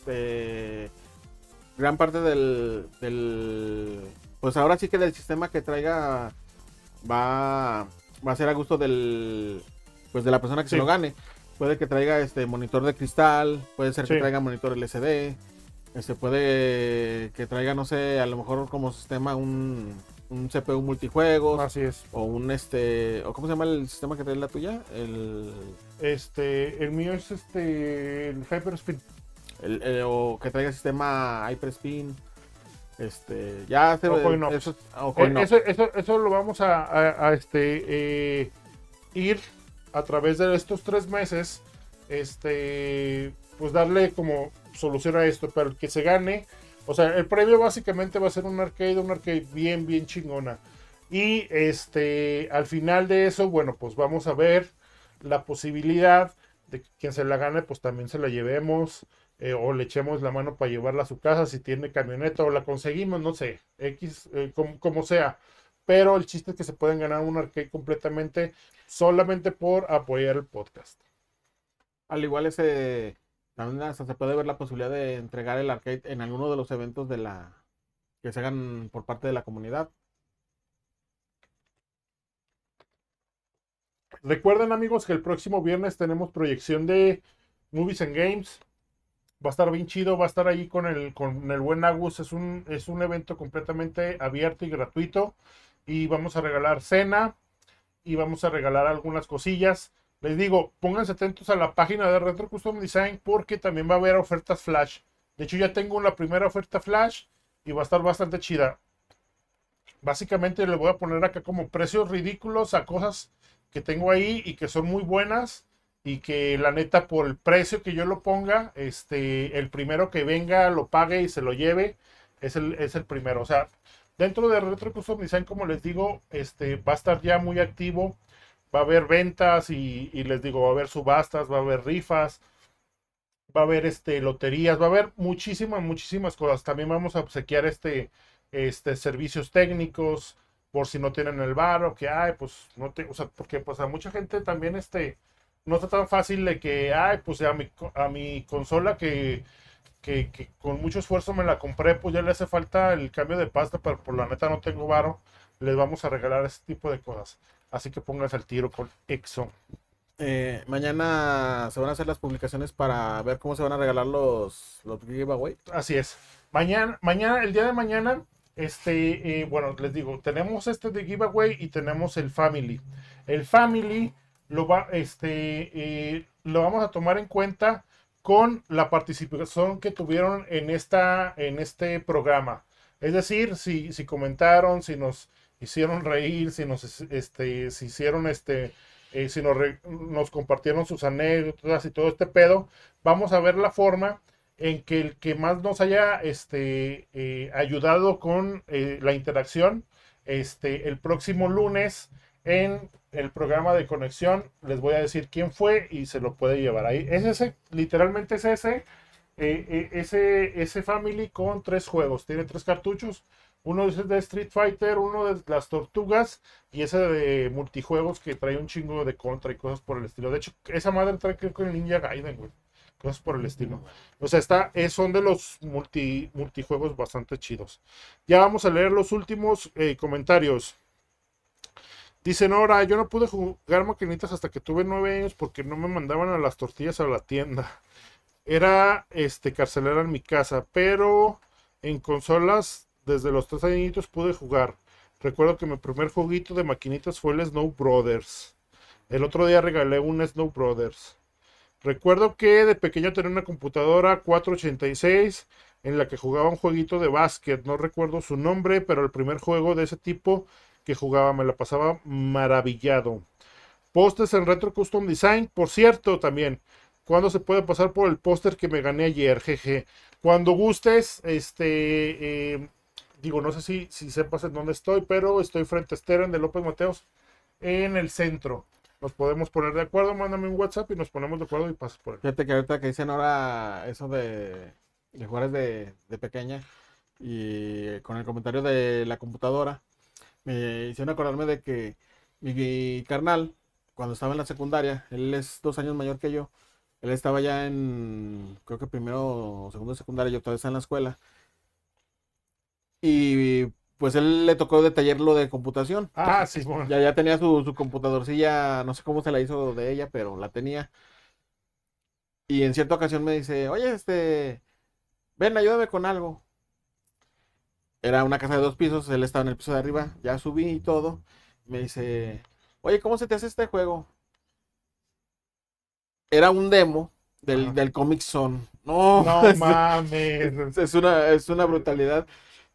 gran parte pues ahora sí que del sistema que traiga va a ser a gusto pues de la persona que se lo gane. Puede que traiga monitor de cristal, puede ser que traiga monitor LCD, puede que traiga, no sé, a lo mejor como sistema un CPU multijuegos. Así es. O o ¿cómo se llama el sistema que trae la tuya? El mío es el Hyperspin. O que traiga sistema Hyperspin. Ya eso lo vamos a ir a través de estos 3 meses, pues darle como solución a esto, para el que se gane. O sea, el premio básicamente va a ser un arcade bien, bien chingona. Y al final de eso, bueno, pues vamos a ver la posibilidad de que quien se la gane, pues también se la llevemos, o le echemos la mano para llevarla a su casa si tiene camioneta, o la conseguimos, no sé, como sea. Pero el chiste es que se pueden ganar un arcade completamente solamente por apoyar el podcast. Al igual también hasta se puede ver la posibilidad de entregar el arcade en alguno de los eventos que se hagan por parte de la comunidad. Recuerden, amigos, que el próximo viernes tenemos proyección de Movies and Games. Va a estar bien chido, va a estar ahí con el buen Agus. Es un evento completamente abierto y gratuito. Y vamos a regalar cena y vamos a regalar algunas cosillas. Les digo, pónganse atentos a la página de Retro Custom Design porque también va a haber ofertas flash. De hecho, ya tengo la primera oferta flash y va a estar bastante chida. Básicamente le voy a poner acá como precios ridículos a cosas que tengo ahí y que son muy buenas, y que la neta, por el precio que yo lo ponga, el primero que venga lo pague y se lo lleve es el primero. O sea, dentro de Retro Custom Design, como les digo, va a estar ya muy activo. Va a haber ventas y les digo, va a haber subastas, va a haber rifas, va a haber loterías, va a haber muchísimas cosas. También vamos a obsequiar servicios técnicos por si no tienen el varo, que pues no o sea, porque pues a mucha gente también no está tan fácil de que pues a mi consola que con mucho esfuerzo me la compré, pues ya le hace falta el cambio de pasta, pero por la neta no tengo varo. Les vamos a regalar ese tipo de cosas. Así que pónganse al tiro con EXO. Mañana se van a hacer las publicaciones para ver cómo se van a regalar los giveaway. Así es. Mañana, el día de mañana, bueno, les digo, tenemos de giveaway y tenemos el family. El family lo vamos a tomar en cuenta con la participación que tuvieron en este programa. Es decir, si comentaron, si nos hicieron reír, si hicieron si nos compartieron sus anécdotas y todo este pedo, vamos a ver la forma en que el que más nos haya ayudado con la interacción, el próximo lunes en el programa de conexión, les voy a decir quién fue y se lo puede llevar ahí. Literalmente es ese family con 3 juegos, tiene 3 cartuchos. Uno es de Street Fighter, uno de las Tortugas y ese de multijuegos que trae un chingo de Contra y cosas por el estilo. De hecho, esa madre trae creo que el Ninja Gaiden, güey. Cosas por el estilo. O sea, son de los multijuegos bastante chidos. Ya vamos a leer los últimos comentarios. Dice Nora, yo no pude jugar maquinitas hasta que tuve 9 años porque no me mandaban a las tortillas a la tienda. Era carcelera en mi casa, pero en consolas desde los 3 añitos pude jugar. Recuerdo que mi primer jueguito de maquinitas fue el Snow Brothers. El otro día regalé un Snow Brothers. Recuerdo que de pequeño tenía una computadora 486 en la que jugaba un jueguito de básquet. No recuerdo su nombre, pero el primer juego de ese tipo que jugaba me la pasaba maravillado. Pósters en Retro Custom Design, por cierto, también. ¿Cuándo se puede pasar por el póster que me gané ayer? Jeje. Cuando gustes, digo, no sé si sepas en dónde estoy, pero estoy frente a Steren de López Mateos, en el centro. Nos podemos poner de acuerdo, mándame un WhatsApp y nos ponemos de acuerdo y pasas por él. Fíjate que ahorita que dicen ahora eso de jugar de pequeña, y con el comentario de la computadora, me hicieron acordarme de que mi carnal, cuando estaba en la secundaria, él es 2 años mayor que yo, él estaba ya en, creo que primero o segundo de secundaria, yo todavía estaba en la escuela, y pues él le tocó de taller lo de computación. Ah, Simón. Ya tenía su computadorcilla, no sé cómo se la hizo de ella, pero la tenía. Y en cierta ocasión me dice, oye, ven, ayúdame con algo. Era una casa de 2 pisos, él estaba en el piso de arriba, ya subí y todo. Me dice, oye, ¿cómo se te hace este juego? Era un demo del, Ajá. del Comic Zone. No, No mames. es una brutalidad.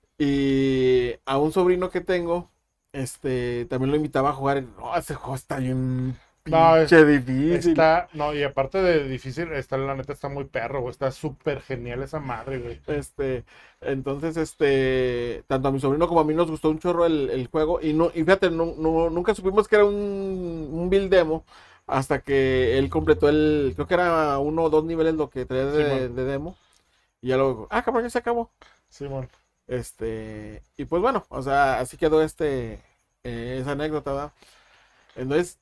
Y a un sobrino que tengo, también lo invitaba a jugar. No, ese juego está bien No, pinche difícil. está, no, y aparte de difícil, está, la neta está muy perro, güey. Está súper genial esa madre, güey. Este, entonces, tanto a mi sobrino como a mí nos gustó un chorro el juego. Y no, y fíjate, nunca supimos que era un build demo hasta que él completó creo que era 1 o 2 niveles lo que traía de, Simón, de demo. Y ya luego, cabrón, ya se acabó. Simón. Y pues bueno, o sea, así quedó esa anécdota, ¿verdad? Entonces,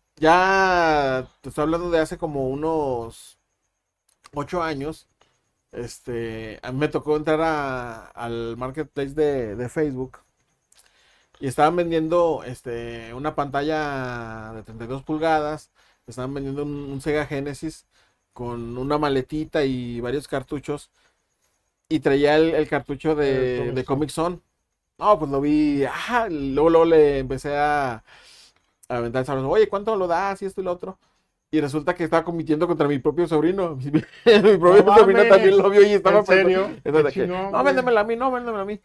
ya te estoy hablando de hace como unos 8 años. A mí me tocó entrar al marketplace de Facebook y estaban vendiendo una pantalla de 32 pulgadas, estaban vendiendo un Sega Genesis con una maletita y varios cartuchos y traía el cartucho de Comics, Comic Zone. No, pues lo vi, luego le empecé a aventar el sabroso, oye, ¿cuánto lo das? Y esto y lo otro. Y resulta que estaba compitiendo contra mi propio sobrino. Mi no propio sobrino también mames. lo vio y estaba ¿En apretando. serio? Entonces Qué de que, chingón, no, güey. véndemela a mí, no, véndemela a mí.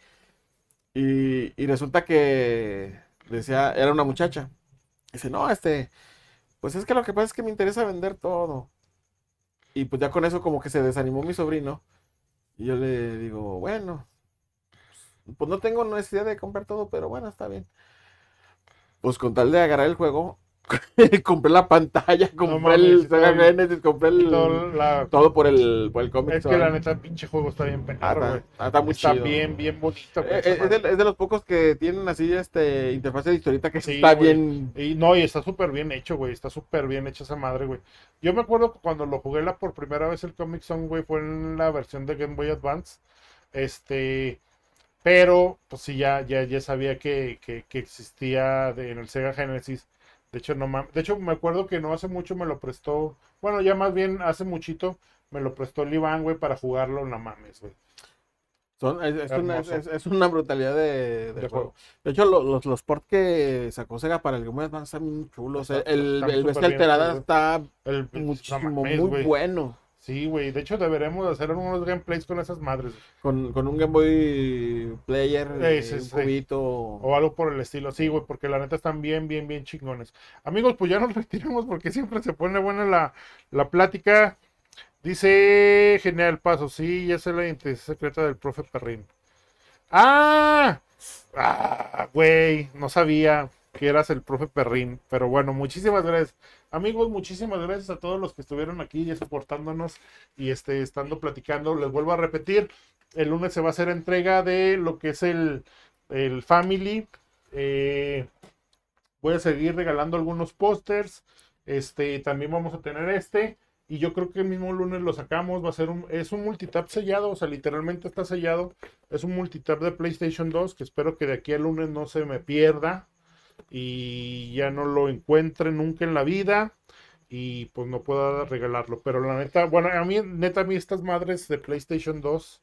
Y resulta que decía, era una muchacha. Dice, no, pues es que lo que pasa es que me interesa vender todo. Y pues ya con eso como que se desanimó mi sobrino. Y yo le digo, bueno, pues no tengo necesidad de comprar todo, pero bueno, está bien. Pues con tal de agarrar el juego, compré la pantalla, No compré mames, el Sega Genesis, compré y todo la, todo por el Comic es que la Zone. neta, pinche juego está bien perro, güey. Está muy Está chido. bien, bien bonito, güey, esa Es de, madre. es de los pocos que tienen así interfaz de historieta que Sí, está güey. bien. Y no, y está súper bien hecho, güey. Está súper bien hecha esa madre, güey. Yo me acuerdo que cuando lo jugué por primera vez el Comic Zone, güey, fue en la versión de Game Boy Advance. Este, pero, pues sí, ya sabía que existía en el Sega Genesis. De hecho, de hecho, me acuerdo que no hace mucho me lo prestó. Bueno, ya más bien hace muchito me lo prestó el Iván, güey, para jugarlo. No mames, güey. Es Hermoso es una brutalidad de de juego. juego. De hecho, los ports que sacó Sega para el Game Boy Advance están bien chulos. Están El súper Bestia bien hechos, Alterada güey. está No muchísimo, mames, muy güey. bueno. Sí, güey. De hecho, deberemos hacer unos gameplays con esas madres. Con un Game Boy Player, Sí, un sí. cubito. O algo por el estilo. Sí, güey, porque la neta están bien, bien, bien chingones. Amigos, pues ya nos retiramos porque siempre se pone buena la plática. Dice Genial Paso, sí, ya sé la identidad secreta del profe Perrín. ¡Ah! ¡Ah, güey! No sabía que eras el profe Perrín. Pero bueno, muchísimas gracias. Amigos, muchísimas gracias a todos los que estuvieron aquí y soportándonos y estando platicando. Les vuelvo a repetir, el lunes se va a hacer entrega de lo que es el Family. Eh, Voy a seguir regalando algunos pósters. También vamos a tener y yo creo que el mismo lunes lo sacamos. Es un multitap sellado, o sea, literalmente está sellado. Es un multitap de PlayStation 2 que espero que de aquí al lunes no se me pierda y ya no lo encuentre nunca en la vida y pues no pueda regalarlo. Pero la neta, bueno, a mí estas madres de PlayStation 2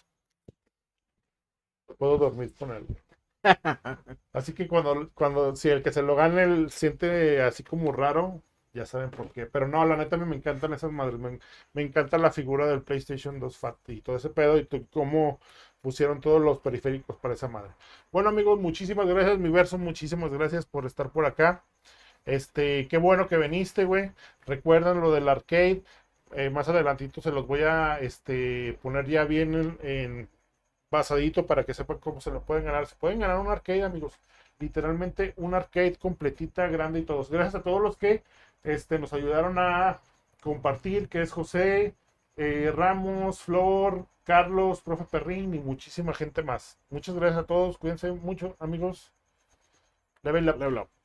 puedo dormir con él. Así que si el que se lo gane siente así como raro, ya saben por qué. Pero no, la neta a mí me encantan esas madres. Me encanta la figura del PlayStation 2 Fat y todo ese pedo y cómo pusieron todos los periféricos para esa madre. Bueno, amigos, muchísimas gracias, mi verso. Muchísimas gracias por estar por acá. Qué bueno que viniste, güey. Recuerdan lo del arcade. Más adelantito se los voy a poner ya bien en basadito para que sepan cómo se lo pueden ganar. Se pueden ganar un arcade, amigos. Literalmente un arcade completita, grande y todos. Gracias a todos los que nos ayudaron a compartir, que es José, Ramos, Flor, Carlos, profe Perrín y muchísima gente más. Muchas gracias a todos. Cuídense mucho, amigos. Level up, level up.